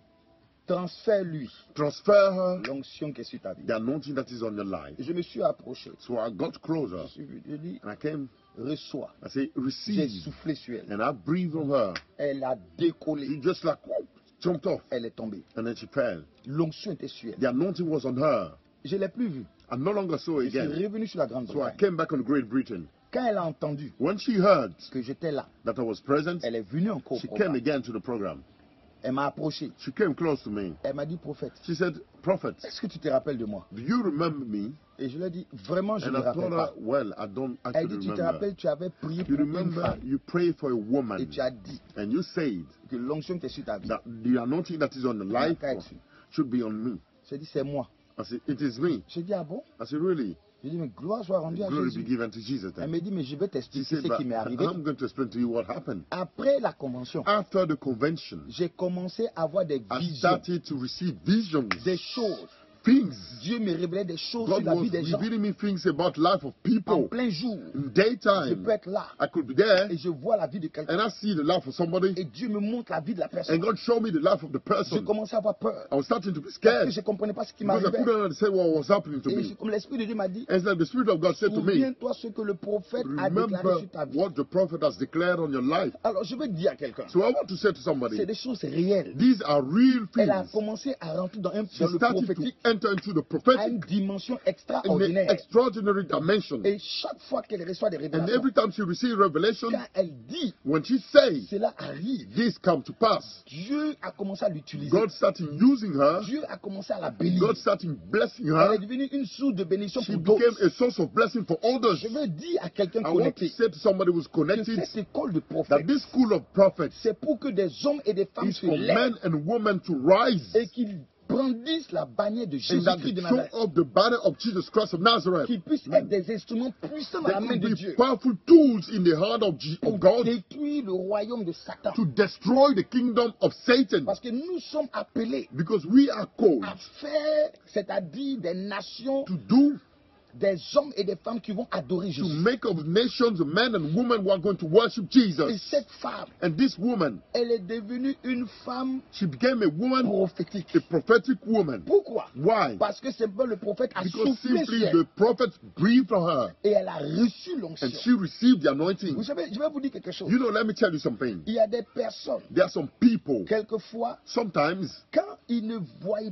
Transfère-lui Transfer her l'onction qui est sur ta vie. the anointing that is on your life." Je me suis approché. So I got closer, Je suis venu, je dis, and I came. reçois. I say, J'ai "Receive," soufflé sur elle. and I breathed on her. Elle a She décollé. just like whoop, jumped off, Elle est tombée. and then she fell. L'onction était sur elle. The anointing was on her. Je ne l'ai plus vue. I no longer saw her Je suis again. revenu sur la So I Grande-Bretagne. came back on Great Britain. Quand elle a entendu When she heard que j'étais là, that I was present, elle est venue encore au she came programme. again to the program. Elle m'a approché. She came close to me. Elle m'a dit, prophète, She said, "Prophet, est-ce que tu te rappelles de moi? do you remember me?" Et je lui ai dit, vraiment, je ne And me I told rappelle her, pas. "Well, I don't Elle actually dit, tu te remember. rappelles, tu avais prié You pour une remember femme you prayed for a et woman, tu as dit and you said que l'onction était sur ta vie. that the anointing that is on the life Qu'à of- dessus. should be on me." J'ai dit, c'est moi. I said, "It is me." J'ai dit, ah bon? I said, "Really?" J'ai dit, mais gloire soit rendue à Glory be Jésus. given to Jesus Elle then. m'a dit, mais je vais She t'expliquer said, ce "But qui m'est arrivé. I'm going to explain to you what happened." Après la convention, After the convention, j'ai commencé à avoir des I visions, started to receive visions, des choses. things. Dieu me révélait des choses God sur la was vie des gens. revealing me things about life of En people. plein jour, In je daytime, peux être là I could be there, et je vois la vie de quelqu'un. and I see the life of somebody, Et Dieu me montre la vie de la and personne. God showed me the life of the Je person. commençais à avoir peur. I was starting to be Parce que scared je ne comprenais pas ce qui because I m'arrivait. couldn't understand what was happening to Et me. je- comme l'Esprit de Dieu m'a dit, And it's like the Spirit of God said to me, souviens-toi ce que le prophète a déclaré "Remember sur ta vie. what the prophet has declared on your life." Alors je veux dire à quelqu'un, So I want to say to c'est somebody, des choses réelles. these are real Elle a things. commencé à rentrer dans, un, She dans le started to prophétique enter into the à une prophetic dimension in an extraordinaire. extraordinary dimension. Et chaque fois qu'elle reçoit des And révélations, every time she receives revelation, quand elle dit, when she says, cela arrive. "This come to pass," Dieu a commencé à l'utiliser. God started using her. Dieu a commencé à la bénir. God started blessing Elle her. est devenue une source de bénédiction She pour became d'autres. a source of blessing for others. Je veux dire à quelqu'un I want to connecté say to somebody who's que connected cette école de that prophètes, this school of prophets c'est pour que des hommes et des femmes is se for lèvent men and women to rise et qu'ils brandissent la bannière de and that Jésus-Christ de they show Nazareth, up the banner of Jesus Christ of Nazareth. qu'ils puissent être des instruments puissants dans They la main could de be Dieu powerful tools in the hand of, G- pour of God détruire le royaume de Satan. to destroy the kingdom of Satan. Parce que nous sommes appelés Because we are called à faire, c'est-à-dire des nations, to do, des hommes et des femmes qui vont adorer to Jésus. make of nations men and women who are going to worship Et Jesus. cette femme, And this woman, elle est devenue une femme she became a woman, prophétique. a prophetic woman. Pourquoi? Why? Parce que simplement le prophète a Because soufflé simply sur the elle prophet breathed on her et elle a reçu and l'onction. she received the anointing. Vous savez, je vais vous dire quelque chose. You know, let me tell you something. Il y a des personnes, There are some people, quelquefois, sometimes, quand ils ne voient pas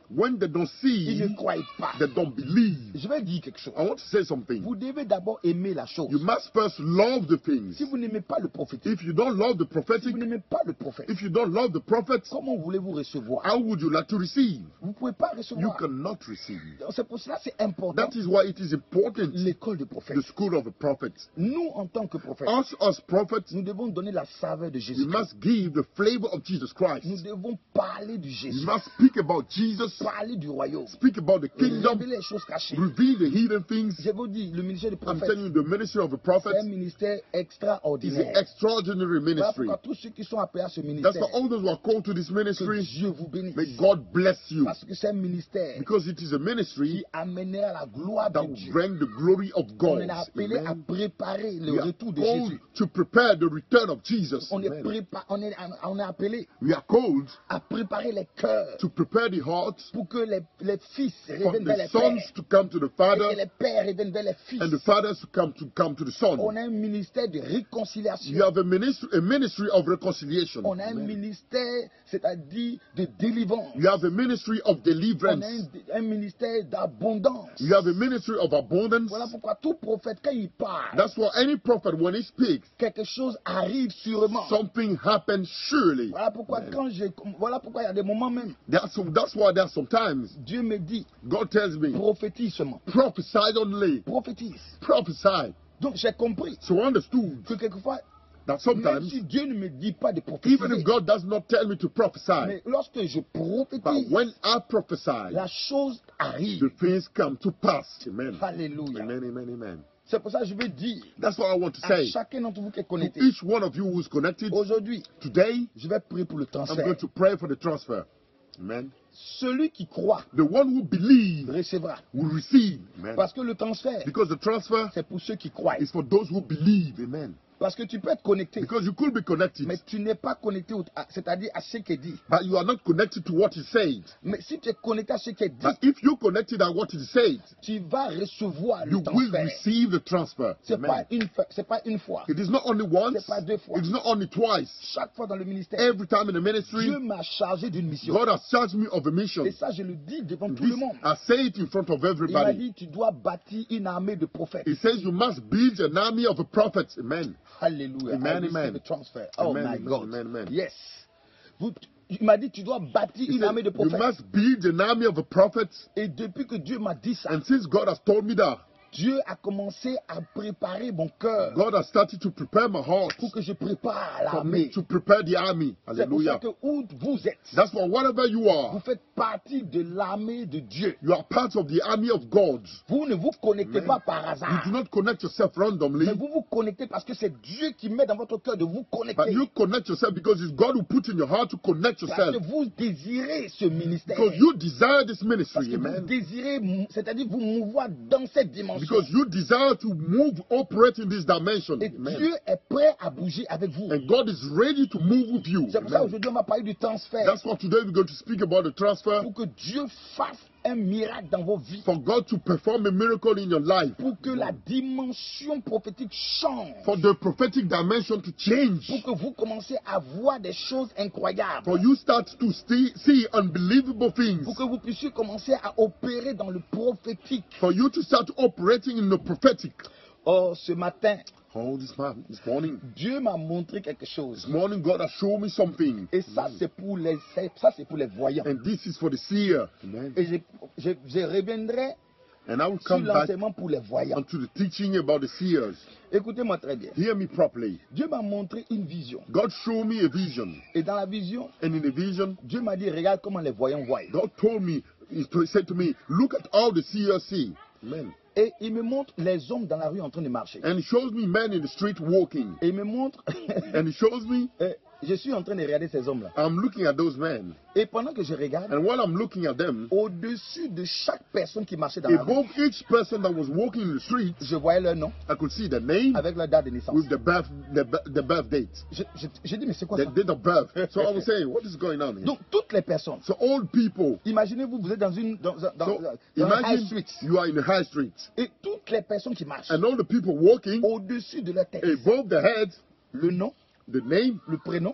when they don't ils ne see, croient pas. they don't believe. Je vais dire quelque chose. I want to say something. Vous devez d'abord aimer la chose. You must first love the things. Si vous n'aimez pas le prophétique, If you don't love the si prophetic, vous n'aimez pas le prophète, if you don't love the prophets, comment voulez-vous recevoir? how would you like to receive? Vous ne pouvez pas You recevoir. cannot receive. C'est pour cela que c'est important. That is why it is important, L'école de prophète. the school of a prophet. Nous, en tant que prophètes, Us as prophets, nous devons donner la saveur de we Jésus. must give the flavor of Jesus Nous Christ. devons parler du We Jésus, must speak about Jesus, parler du royaume, speak about the kingdom, révéler les choses cachées. reveal the hidden things. Je vous dis, le ministère du I'm prophète, telling you, the ministry of a prophet c'est un ministère is an extraordinaire. extraordinary Voilà ministry. pourquoi tous ceux qui sont appelés à ce That's ministère, why all those who are called to this que ministry, Dieu vous bénisse. may God bless you. Parce que c'est un ministère Because it is a qui ministry amènera la gloire that de will Dieu. bring the glory of On God. est appelé à Amen. préparer le We are retour de called Jésus. to prepare the return of Jesus. On est, Amen. prépa- on, est, on est appelé We are called à préparer les cœurs to prepare the hearts pour que les, les fils for reviennent vers the les sons pères to come to the et Father que les pères reviennent vers les fils. and the fathers to come to come to the Son. On a un ministère de You réconciliation. have a ministry, a ministry of reconciliation. On a un Amen. ministère, c'est-à-dire de délivrance. You have a ministry of On deliverance. a un, un ministère d'abondance. You have a ministry of abundance. Voilà pourquoi tout prophète, quand il parle, That's why any prophet, when he speaks, quelque chose arrive sûrement. something happens surely. Voilà pourquoi quand j'ai, voilà pourquoi il y a des moments même, That's, that's why there are sometimes Dieu me dit, God tells me, prophétise seulement. prophesy only, Prophétise. prophesy. Donc j'ai compris So I understood que quelquefois, that même sometimes, si Dieu ne me dit pas de even prophétiser, if God does not tell me to prophesy, mais lorsque je but prophétise, when I prophesy, la chose the arrive. things come to pass. Amen. Alléluia. Amen, amen, amen. C'est pour ça que je veux dire That's what I want to à say. chacun d'entre vous qui est To connecté, each one of you who is connected aujourd'hui, today, je vais prier pour le I'm transfert. going to pray for the transfer. Amen. Celui qui croit The one who believes recevra. will receive. Amen. Parce que le transfert, Because the transfer c'est pour ceux qui croient. is for those who believe. Amen. Parce que tu peux être connecté, Because you could be connected, mais tu n'es pas connecté, au- à- c'est-à-dire à ce qui est dit. but you are not connected to what is said. Mais si tu es connecté à ce qui est dit, But if you're connected at what is said, tu vas recevoir le you will transfert. receive the transfer. C'est pas Amen. une fois, c'est pas une fois. It is not only once, C'est pas deux fois. it is not only twice. Chaque fois dans le ministère, Every time in the ministry, Dieu m'a chargé d'une mission. God has charged me of a mission. Et ça, je le dis devant tout This, le monde. I say it in front of Il m'a everybody. dit, tu dois bâtir une armée de prophètes. He says you must build an army of prophets. Amen. Alléluia. Amen, I receive amen. the transfer. Oh Amen, my amen, God. amen, amen. Yes. Vous- il m'a dit, tu dois bâtir He une said, armée de you prophètes. must build an army of prophets. Et depuis que Dieu m'a dit ça, And since God has told me that, Dieu a commencé à préparer mon cœur God has started to prepare my heart pour que je prépare for me l'armée. to prepare the army. C'est pour ça Hallelujah. que où vous êtes, That's why wherever you vous are, faites partie de l'armée de Dieu. you are part of the army of God. Vous ne vous connectez Amen. pas par You hasard. do not connect yourself randomly, Mais vous vous connectez parce que c'est Dieu qui met dans votre cœur de vous but connecter. you connect yourself because it's God who put in your heart to connect Parce yourself. que vous désirez ce ministère. Because you desire this Parce ministry, que vous amen. désirez, mou- c'est-à-dire vous mouvoir dans cette dimension. Because you desire to move, operate in this dimension. Et Amen. Dieu est prêt à bouger avec vous. And God is ready to move with you. C'est pour ça Amen. qu'aujourd'hui on va parler du transfert. That's why today we're going to speak about the transfer Pour que Dieu fasse un miracle dans vos vies. for God to perform a miracle in your life. Pour que la dimension prophétique change. For the prophetic dimension to change. Pour que vous commenciez à voir des choses incroyables. For you start to see, see unbelievable things. Pour que vous puissiez commencer à opérer dans le prophétique. For you to start operating in the prophetic. Oh, ce matin, Oh, this, man, this morning. Dieu m'a montré quelque chose. This morning God has shown me something. Et ça, c'est pour les, ça, c'est pour les voyants. And this is for the seer. Amen. Et je, je, je reviendrai And I will sur come back l'enseignement pour les voyants. onto the teaching about the seers. Écoutez-moi très bien. Hear me properly. Dieu m'a montré une vision. God showed me a vision. Et dans la vision, And in the vision, Dieu m'a dit, regarde comment les voyants voient. God told me, He said to me, look at all the seers see. Amen. Et il me montre les hommes dans la rue en train de marcher. And He shows me men in the street walking. Et il me montre, And He shows me, euh, je suis en train de regarder ces hommes-là. I'm looking at those men. Et pendant que je regarde, And while I'm looking at them, au-dessus de chaque personne qui marchait dans la rue, above each person that was walking in the street, je voyais leur nom I could see the name avec leur date de naissance. with the birth, the, bir- the birth date, Je, je, je dis, mais c'est quoi the ça? date of birth. So I was saying, what is going on here? Donc, toutes les personnes, So old people, imaginez-vous, vous êtes dans une dans, dans, so dans un high imagine street. you are in the high street, Et toutes les personnes qui marchent, and all the people walking au-dessus de leur tête, above the head, le nom, the name, le prénom,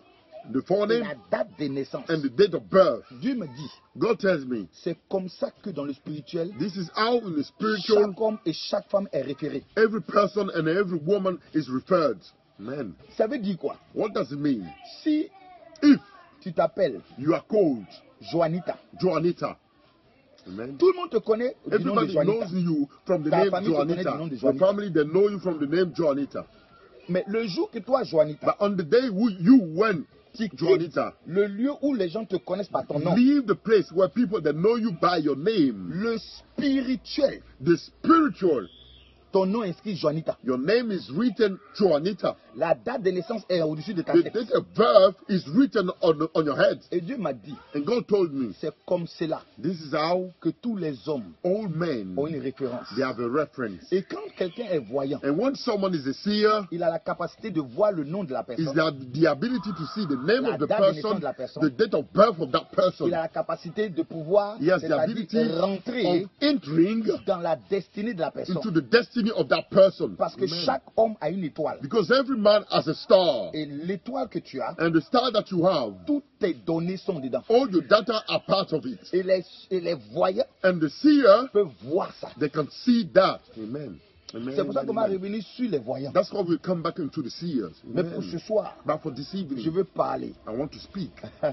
the et forename, la date de naissance. and the date of birth. Dieu me dit, God tells me, c'est comme ça que dans le spirituel, this is how in the spiritual, chaque homme et chaque femme est référé. every person and every woman is referred. Amen. Ça veut dire quoi? What does it mean? Si If tu t'appelles you are called Joanita, Joanita, amen. tout le monde te connaît du nom de Everybody Joanita. knows you from the Ta name famille te connaît du nom Joanita. de Your Joanita. family, they know you from the name Joanita. Mais le jour que toi, Joanita, But on the day who you went, tu quittes Joanita, le lieu où les gens te connaissent par ton nom, leave the place where people that know you by your name, le spirituel, the spiritual, ton nom est inscrit Joanita. your name is written Joanita. La date de naissance est au-dessus de ta The tête. date of birth is written on, on your head. Et Dieu m'a dit, And God told me, c'est comme cela this is how que tous les hommes all men, ont une référence. they have a reference. Et quand quelqu'un est voyant, And when someone is a seer, il a la capacité de voir le nom de la is personne. that the ability to see the name La of the date de naissance person, de la personne. the date of birth of that person. Il a la capacité de pouvoir, He has the c'est-à-dire ability rentrer of entering dans la destinée de la personne. into the destiny of that person. Parce que Amen. chaque homme a une étoile. Because every man has a star. Et l'étoile que tu as, And the star that you have, toutes tes données sont dedans. all your data are part of it. Et les, et les voyants And the seer, peuvent voir ça. they can see that. Amen. Amen. C'est pour ça amen, qu'on va amen. revenir sur les voyants. That's why we come back into the seers. Mais Amen. pour ce soir, But for this je evening, veux parler I want to speak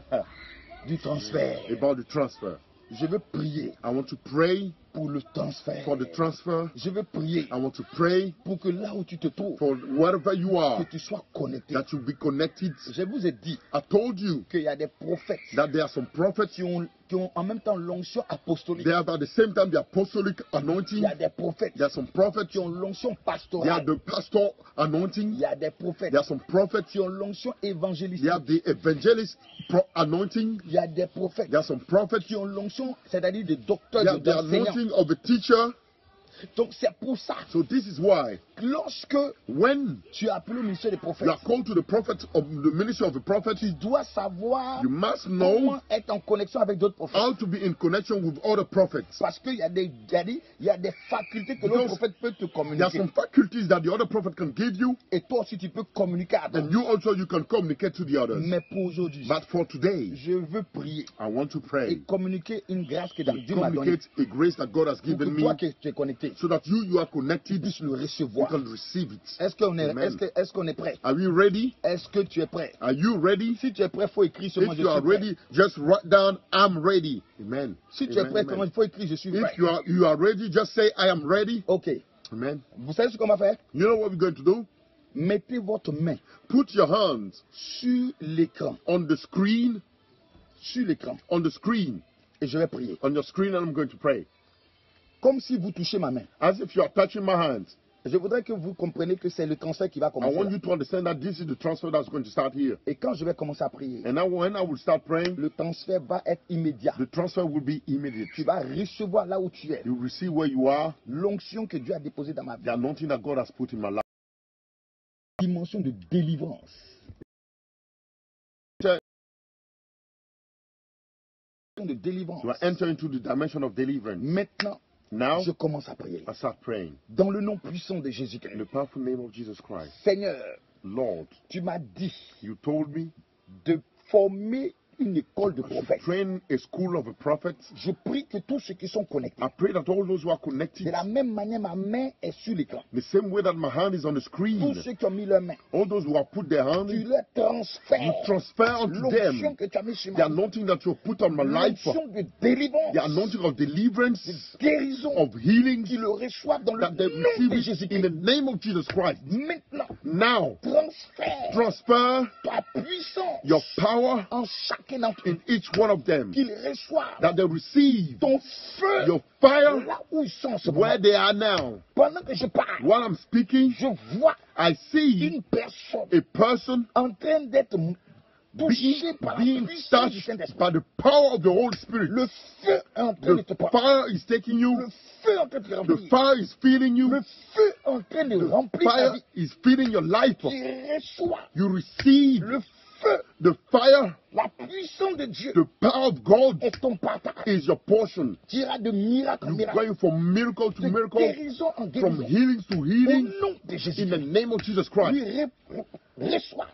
du transfert. about the transfer. Je veux prier I want to pray pour le transfert. for the transfer. Je veux prier I want to pray pour que là où tu te trouves, for wherever you que are, tu sois connecté. that you be connected. Je vous ai dit I told you qu'il y a des prophètes that there are some prophets. qui ont, qui ont en même temps l'onction apostolique. They have at the same time the apostolic Il anointing. y a des prophètes There are some prophets. qui ont l'onction They have pastorale. the pastor Il anointing. y a des prophètes There are some prophets. qui ont l'onction évangélistique. They have the evangelist pro- anointing. Il y a des prophètes There are some prophets. qui ont l'onction, c'est-à-dire de docteur, They have the d'enseignant. anointing of a teacher. Donc c'est pour ça, So this is why lorsque when tu es appelé au ministère des prophètes, you are called to the prophet of the ministry of a prophet, tu dois savoir you must know comment être en connexion avec d'autres prophètes. how to be in connection with other prophets. Parce qu'il y a des, il y a des, il y a des facultés que l'autre Because prophète peut te There are communiquer. some faculties that the other prophet can give you, Et toi aussi tu peux communiquer à and d'autres. you also you can communicate to the others. Mais pour aujourd'hui, But for today, je veux prier I want to et pray, communiquer une grâce que Dieu m'a donnée. communicate a grace that God has Pour given que me, toi qui tu es connecté, so that you you are tu connected, puisses le you recevoir. can receive it. Est-ce qu'on est, Amen. est-ce que, est-ce qu'on est prêt? Are you ready? Est-ce que tu es prêt? Are you ready? Si tu es prêt, il faut écrire seulement If je you suis are prêt. ready, just write down, I'm ready. Amen. Si tu es Amen, prêt, amen. il faut écrire je suis prêt. If you are you are ready, just say I am ready. Ok. Amen. Vous savez ce qu'on va faire? You know what we're going to do? Mettez votre main Put your hands sur l'écran. on the screen, Sur l'écran. on the screen, Et je vais prier. on your screen, and I'm going to pray. Comme si vous touchez ma main. As if you are touching my hands. Je voudrais que vous compreniez que c'est le transfert qui va I commencer. want là. you to understand that this is the transfer that's going to start here. Et quand je vais commencer à prier, And now when I will start praying, le transfert va être immédiat. the transfer will be immediate. Tu vas recevoir là où tu es You receive where you are, l'onction que Dieu a déposée dans ma vie. the anointing that God has put in my life. Dimension de délivrance. De délivrance. You are entering into the dimension of deliverance. Maintenant, Now, je commence à prier. I start praying. Dans le nom puissant de In Jésus-Christ. the powerful name of Jesus Christ. Seigneur, Lord, tu m'as dit you told me de former une école de to prophètes. train a school of a prophet. Je prie que tous ceux qui sont connectés, I pray that all those who are de connected, la même manière, ma main est sur l'écran. the same way that my hand is on the screen, Tous ceux qui ont mis leur main, all those who have put their hand, tu you leur transfères transfer unto l'onction them que tu as mis sur the ma vie. anointing that you have put on my life, L'onction de délivrance, the anointing of deliverance, de guérison, of healing, qui le reçoivent dans le that they nom receive de it in Jésus-Christ. the name of Jesus Christ. Maintenant, Now, transfère transfer ta puissance your power en chacun d'entre eux. in each one of them, Qu'ils reçoivent that they receive ton feu your fire là où ils sont en ce moment. where they are now. Pendant que je parle, While I'm speaking, je vois I see une personne a person en train d'être touchée being, par la being puissance du touched Saint-Esprit. by the power of the Holy Spirit. Le feu est en train de te The prendre. fire is taking Le you. feu est en train de te The remplir. fire is feeding you. Le feu est en train de The remplir ta fire vie. is feeding your life. Tu reçois You receive le feu, the fire. la puissance de Dieu The power of God est ton partage. is your portion. Tu iras de miracle en You're miracle, going from miracle to de miracle, guérison en from guérison. healing to Au healing, nom de Jésus, in the name of Jesus Christ. lui re- reçois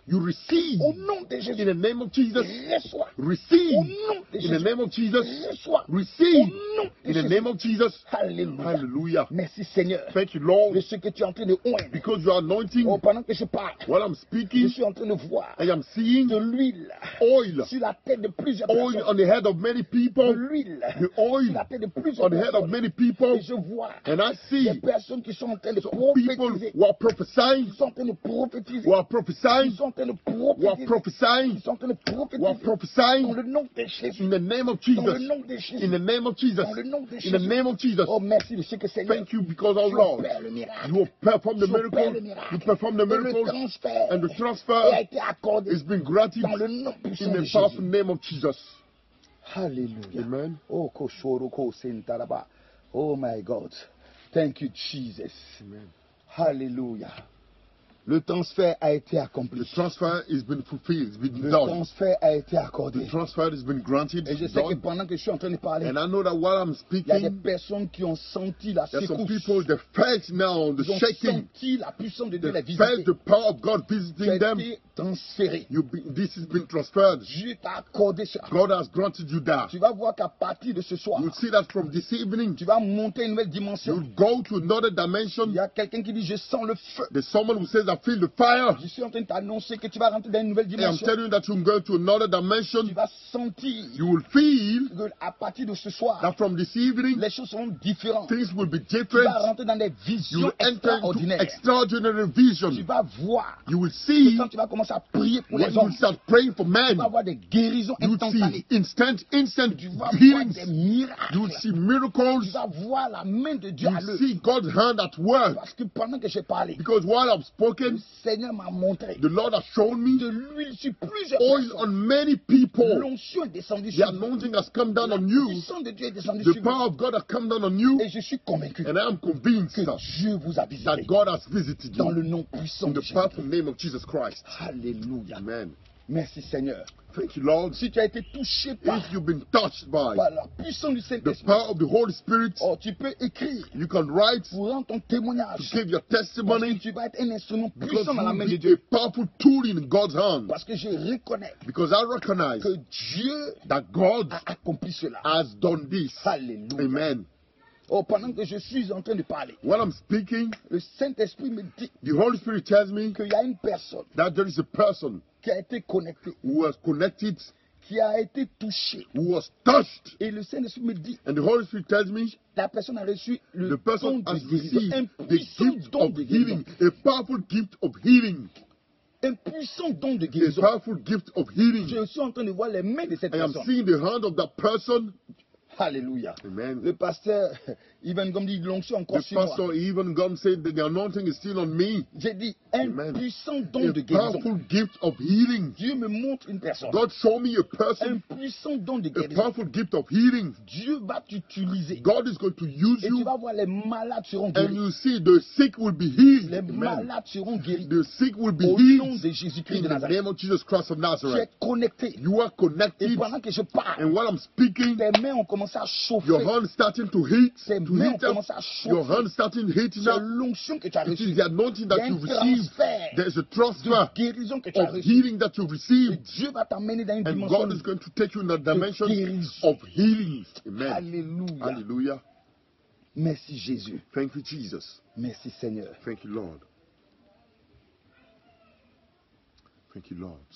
You receive. Au nom de Jésus. In the name of Jesus. Reçois. Receive. Au nom de In Jésus. the name of Jesus. Reçois. Receive. Au nom de In the Jésus. name of Jesus. Alléluia. Hallelujah. Merci Seigneur. Thank you, Lord. De ce que tu es en train de oindre. Because you are anointing. Oh, pendant que je parle, While I'm je speaking, suis en train de voir I am seeing de l'huile oil. sur la tête de plusieurs Oil personnes. on the head of many De people. l'huile The oil sur la tête de plusieurs on the head of personnes. many people. Et je vois And I see des personnes qui sont en train de some people prophétiser. who are prophesying. Ils sont en train de prophétiser. Who are prophesying. Ils sont en train de Who are prophétiser. prophesying. Ils sont en train de Who are prophétiser. Dans prophesying. le nom de Jésus. In the name of Dans le Jesus. nom de Jésus. In the name of Jesus. Dans le nom de In the Jésus. name of Jesus. Oh, merci, monsieur que Seigneur. Thank you because our Tu Lord. opères le miracle. You perform the Tu opères miracle. le miracle. You perform the Et le miracle. transfert And the a transfer été accordé has been granted dans le nom puissant in de the powerful Jésus. name of Jesus. Hallelujah. Amen. Oh, koshoro ko sentaraba. Oh my God. Thank you, Jesus. Amen. Hallelujah. Le transfert a été accompli. The transfer has been fulfilled. It's been Le done. transfert a été The accordé. transfer has been granted. Et je sais que Done. pendant que je suis en train de parler, And I know that while I'm il y a des speaking, personnes qui ont senti la there's some secousse. people that felt now the Ils ont shaking. senti la puissance de Dieu les They felt visiter. the power of God Tu as visiting them. été transféré. You be, this has been transferred. Dieu t'a accordé cela. God has granted you that. Tu vas voir qu'à partir de ce soir, You'll see that from this evening. tu vas monter une nouvelle dimension. You'll go to another Il dimension. y a quelqu'un qui dit, je sens le feu. There's someone who says, I feel the fire. Je suis en train de t'annoncer que tu vas rentrer dans une nouvelle And I'm dimension. telling you that you're going to another Tu dimension. vas sentir You will feel que à partir de ce soir, that from this evening, les choses seront différentes. things will be Tu vas different. rentrer dans des You visions will enter into extraordinaires. extraordinary Tu vision. vas voir You will que see quand tu vas commencer à prier pour when les you hommes, start praying for tu men. vas voir des guérisons You will instantanées. see instant, instant Tu vas voir healings. des miracles. You will see Tu miracles. vas voir la main de Dieu You à will l'œuvre. see God's hand at work. Parce que pendant que j'ai parlé, Because while I've le spoken, Seigneur m'a montré the Lord has shown me de l'huile sur plusieurs oil on personnes. many people. L'onction est descendue The sur vous. anointing has come down La on you. puissance de Dieu est descendue The sur power vous. of God has come down on you. Et je suis convaincu And I am convinced que that Dieu vous a visité God has visited dans le you nom puissant in de the Jésus. powerful name of Jesus Christ. Alléluia. Amen. Merci Seigneur. Thank you, Lord. Si tu as été touché par, If you've been touched by par la puissance du the Saint-Esprit, power of the Holy Spirit, oh, tu peux écrire you can write pour rendre ton to témoignage. give your Parce que testimony tu vas être un instrument because puissant dans la you main de will be a Dieu. powerful tool in God's hand. Parce que je reconnais Because I recognize que Dieu that God a accompli cela. has done this. Alléluia. Amen. Oh, pendant que je suis en train de parler, While I'm speaking, le Saint-Esprit me dit the Holy Spirit tells me qu'il y a une personne that there is a person qui a été connectée, who was connected, qui a été touchée. who was touched. Et le Saint-Esprit me dit, And the Holy Spirit tells me la personne a reçu le the person don has de guérison, received un the puissant gift don of de guérison, healing, a powerful gift of healing, un puissant don de a guérison. powerful gift of healing. Je suis en train de voir les mains de cette I am personne. seeing the hand of that person. Alléluia. Amen. Le pasteur, il va comme dit, l'onction encore The sur moi. pastor even God said that the anointing is still on me. J'ai dit, un Amen. puissant don A de guérison. powerful gift of healing. Dieu me montre une personne. God show me a Un person, puissant don de a guérison. powerful gift of healing. Dieu va t'utiliser. God is going to use Et tu you, vas voir, les malades seront and guéris. you see the sick will be healed. Les Amen. malades seront guéris. The sick will be Au nom healed de Jésus-Christ in de the Nazareth. name of Jesus Christ of Tu es Nazareth. connecté. You are Et connected, pendant que je parle, and while I'm speaking, tes mains ont commencé à chauffer. your hand starting to heat, Tes to mains ont heat up. commencé à Your chauffer. hand starting heating C'est up. l'onction que tu as It is reçue. the anointing Il y a that un you received. transfert There is a de transfer guérison que tu as of reçu. healing that you've Et received, Dieu va t'amener dans une and dimension God is going to take you in a dimension guérison. of healing. Amen. Alléluia. Hallelujah. Merci Jésus. Thank you, Jesus. Merci Seigneur. Thank you, Lord. Thank you, Lord.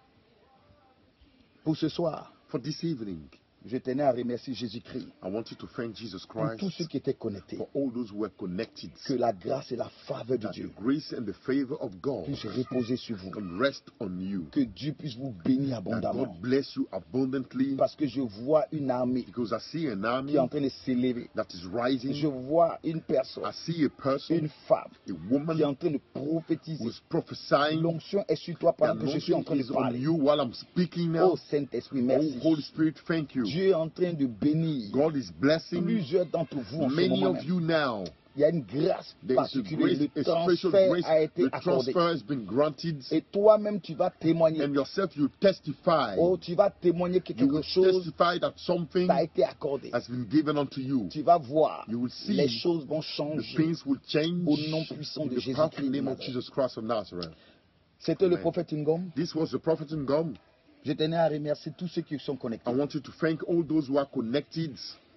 Pour ce soir, For this evening, je tenais à remercier Jésus-Christ I want you to thank Jesus pour tous ceux Christ qui étaient connectés. for all those who were connected. Que la grâce et la faveur de That the Dieu grace and the favor of God puissent reposer sur vous. can rest on you. Que Dieu puisse vous bénir That abondamment. God bless you abundantly. Parce que je vois une armée Because I see an qui army est en train de s'élever. that is rising. Je vois une personne, I see a person, une femme a qui est woman en train de prophétiser. who is prophesying. L'onction est sur toi The pendant que je suis en train anointing de is on parler. you while I'm speaking now. Oh Saint-Esprit, Oh, merci. Holy Spirit, thank you. Dieu est en train de bénir God is blessing plusieurs d'entre vous en ce many moment of même. you now. Il y a une grâce There is a particulière. grace, Le a special transfert grace. a été The accordé. transfer has been granted. Et toi-même, tu vas témoigner. And yourself, you testify. Oh, tu vas témoigner que You will quelque chose testify that something t'a été accordé. has been given unto you. Tu vas voir, You will see les choses vont The changer. things will change Au nom puissant in de the Jésus-Christ powerful de name of Nazareth. Jesus Christ of Nazareth. C'était le Amen. prophète Ngom. This was the prophet Ngom. Je tenais à remercier tous ceux qui sont connectés. I want you to thank all those who are connected.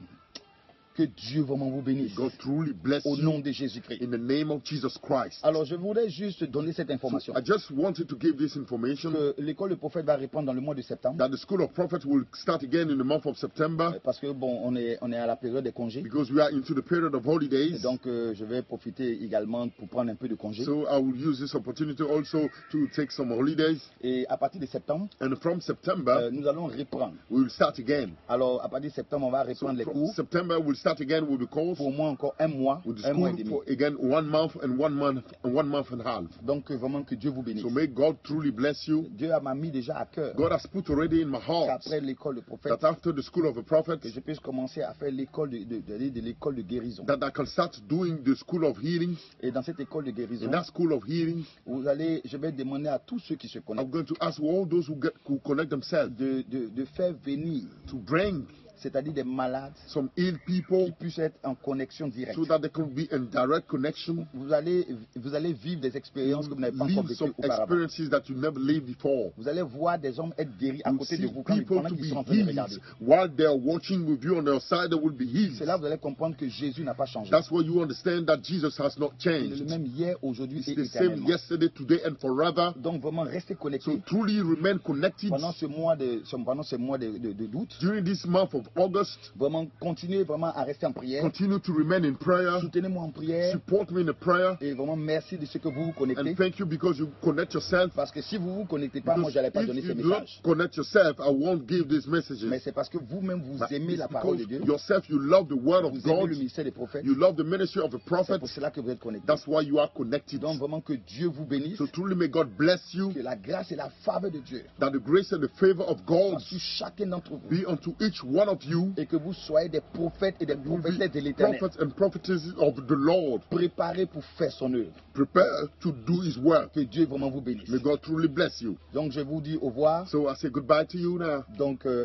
Que Dieu vraiment vous bénisse. God truly bless Au you nom de Jésus-Christ. in the name of Jesus Christ. Alors, je voudrais juste donner cette information. I just wanted to give this information Que l'école de prophète va reprendre dans le mois de septembre. that the School of Prophets will start again in the month of September Parce que, bon, on est, on est à la période des congés. because we are into the period of Et holidays. donc, euh, je vais profiter également pour prendre un peu de congés. So I will use this opportunity also to take some holidays. Et à partir de septembre, And from euh, September, nous allons reprendre. we will start again. Alors, à partir de septembre, on va So reprendre les from cours September, we'll start again with the course, pour au moins encore un mois, with the un mois et school demi. for again one month and one month and one month and a half. Donc, euh, vraiment que Dieu vous bénisse. So may God truly bless you. Dieu m'a mis déjà à cœur God has put already in my heart qu'après l'école de prophète, that after the School of the Prophets, que je puisse commencer à faire l'école de, de, de, de l'école de guérison. that I can start doing the School of Healing. Et dans cette école de guérison, In that School of Healing, vous allez, je vais demander à tous ceux qui se I'm connectent going to ask all those who, get, who connect themselves de, de, de faire venir, to bring c'est-à-dire des malades, some ill qui people puissent être en connexion directe. so that they can be in direct connection, Vous allez, vous allez vivre des expériences que vous n'avez pas encore live vécues some auparavant. experiences that you never lived before. Vous allez voir des hommes être guéris à You côté de see vous quand ils, people pendant to qu'ils be sont en train de healed regarder. while they are watching with you on their side. They will be healed. C'est là que vous allez comprendre que Jésus n'a pas changé. That's why you understand that Jesus has not Il est le changed. même hier, aujourd'hui It's et the same éternellement. yesterday, today, and forever. Donc vraiment, restez So connectés truly remain connected pendant ce mois de, pendant ce mois de, de, de doute. during this month of August. Vraiment, continuez vraiment à rester en prière. Continue to remain in prayer. Soutenez-moi en prière. Support me in the prayer. Et vraiment, merci de ce que vous vous connectez. And thank you because you connect yourself. Parce que si vous ne vous connectez pas, moi, Because je n'allais pas donner if ces you do not messages. connect yourself, I won't give these messages. Mais c'est parce que vous-même, vous But aimez it's la parole de because Dieu. yourself, you love the word of Vous aimez God. le ministère des prophètes. You love the ministry of the C'est prophet. pour cela que vous êtes connectés. That's why you are connected. Donc vraiment que Dieu vous bénisse. So truly may God bless you. Que la grâce et la faveur de Dieu That the grace and the favor of God soient sur chacun d'entre vous. be unto each one of you. Et que vous soyez des prophètes et des You will prophétesses de be l'éternel. prophets and prophetesses of the Lord. Préparés pour faire son œuvre. Prepare to do his work. Que Dieu vraiment vous bénisse. May God truly bless you. Donc je vous dis au revoir. So I say goodbye to you now. Donc, euh...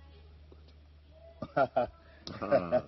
Ah,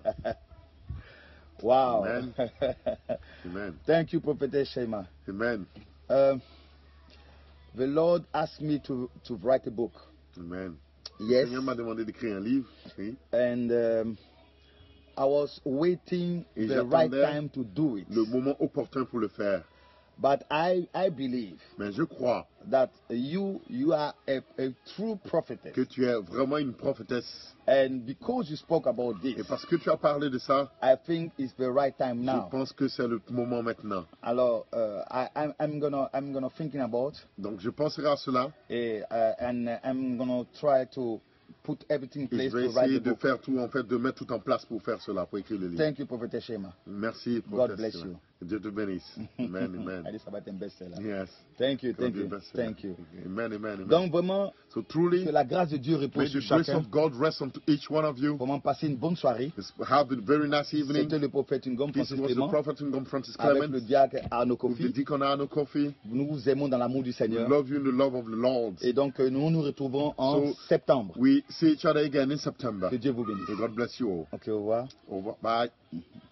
wow. Amen. Amen. Thank you, Prophetess Shema. Amen. Um, the Lord asked me to, to write a book. Amen. Yes. Le Seigneur m'a demandé d'écrire un livre. Oui. And um, I was waiting Et the right j'attendais time to do it. Le moment opportun pour le faire. But I, I believe Mais je crois that you you are a, a true prophetess. que tu es vraiment une prophétesse. And because you spoke about Et this, parce que tu as parlé de ça, I think it's the right time je now. pense que c'est le moment maintenant. Alors, uh, I, I'm, I'm gonna I'm gonna thinking about Donc je penserai à cela eh, uh, and I'm gonna try to put everything in et place je vais to write essayer the de book. faire tout, en fait, de mettre tout en place pour faire cela, pour écrire le livre. Thank you, Prophetess Shema. Merci, God prophétesse. bless you. Que Dieu te bénisse. Amen, amen. Allez, ça va être un best-seller. Yes. Thank you, God thank be you, blessed. thank you. Amen, amen, amen. Donc vraiment, So truly, que la grâce de Dieu may repose the sur grace chacun. of God rest on each one of you. Vraiment passer une bonne soirée. Have a very nice evening. C'était le prophète Ngom This Francis was the Clément prophet Ngom Francis avec le Clement diacre Arnaud with the Kofi. deacon Arno Kofi. Nous vous aimons dans l'amour du We Seigneur. love you in the love of the Lord. Et donc euh, nous nous retrouvons en So, septembre. We see each other again in September. Que Dieu vous bénisse. May God bless you all. Ok, au revoir. Over. Bye.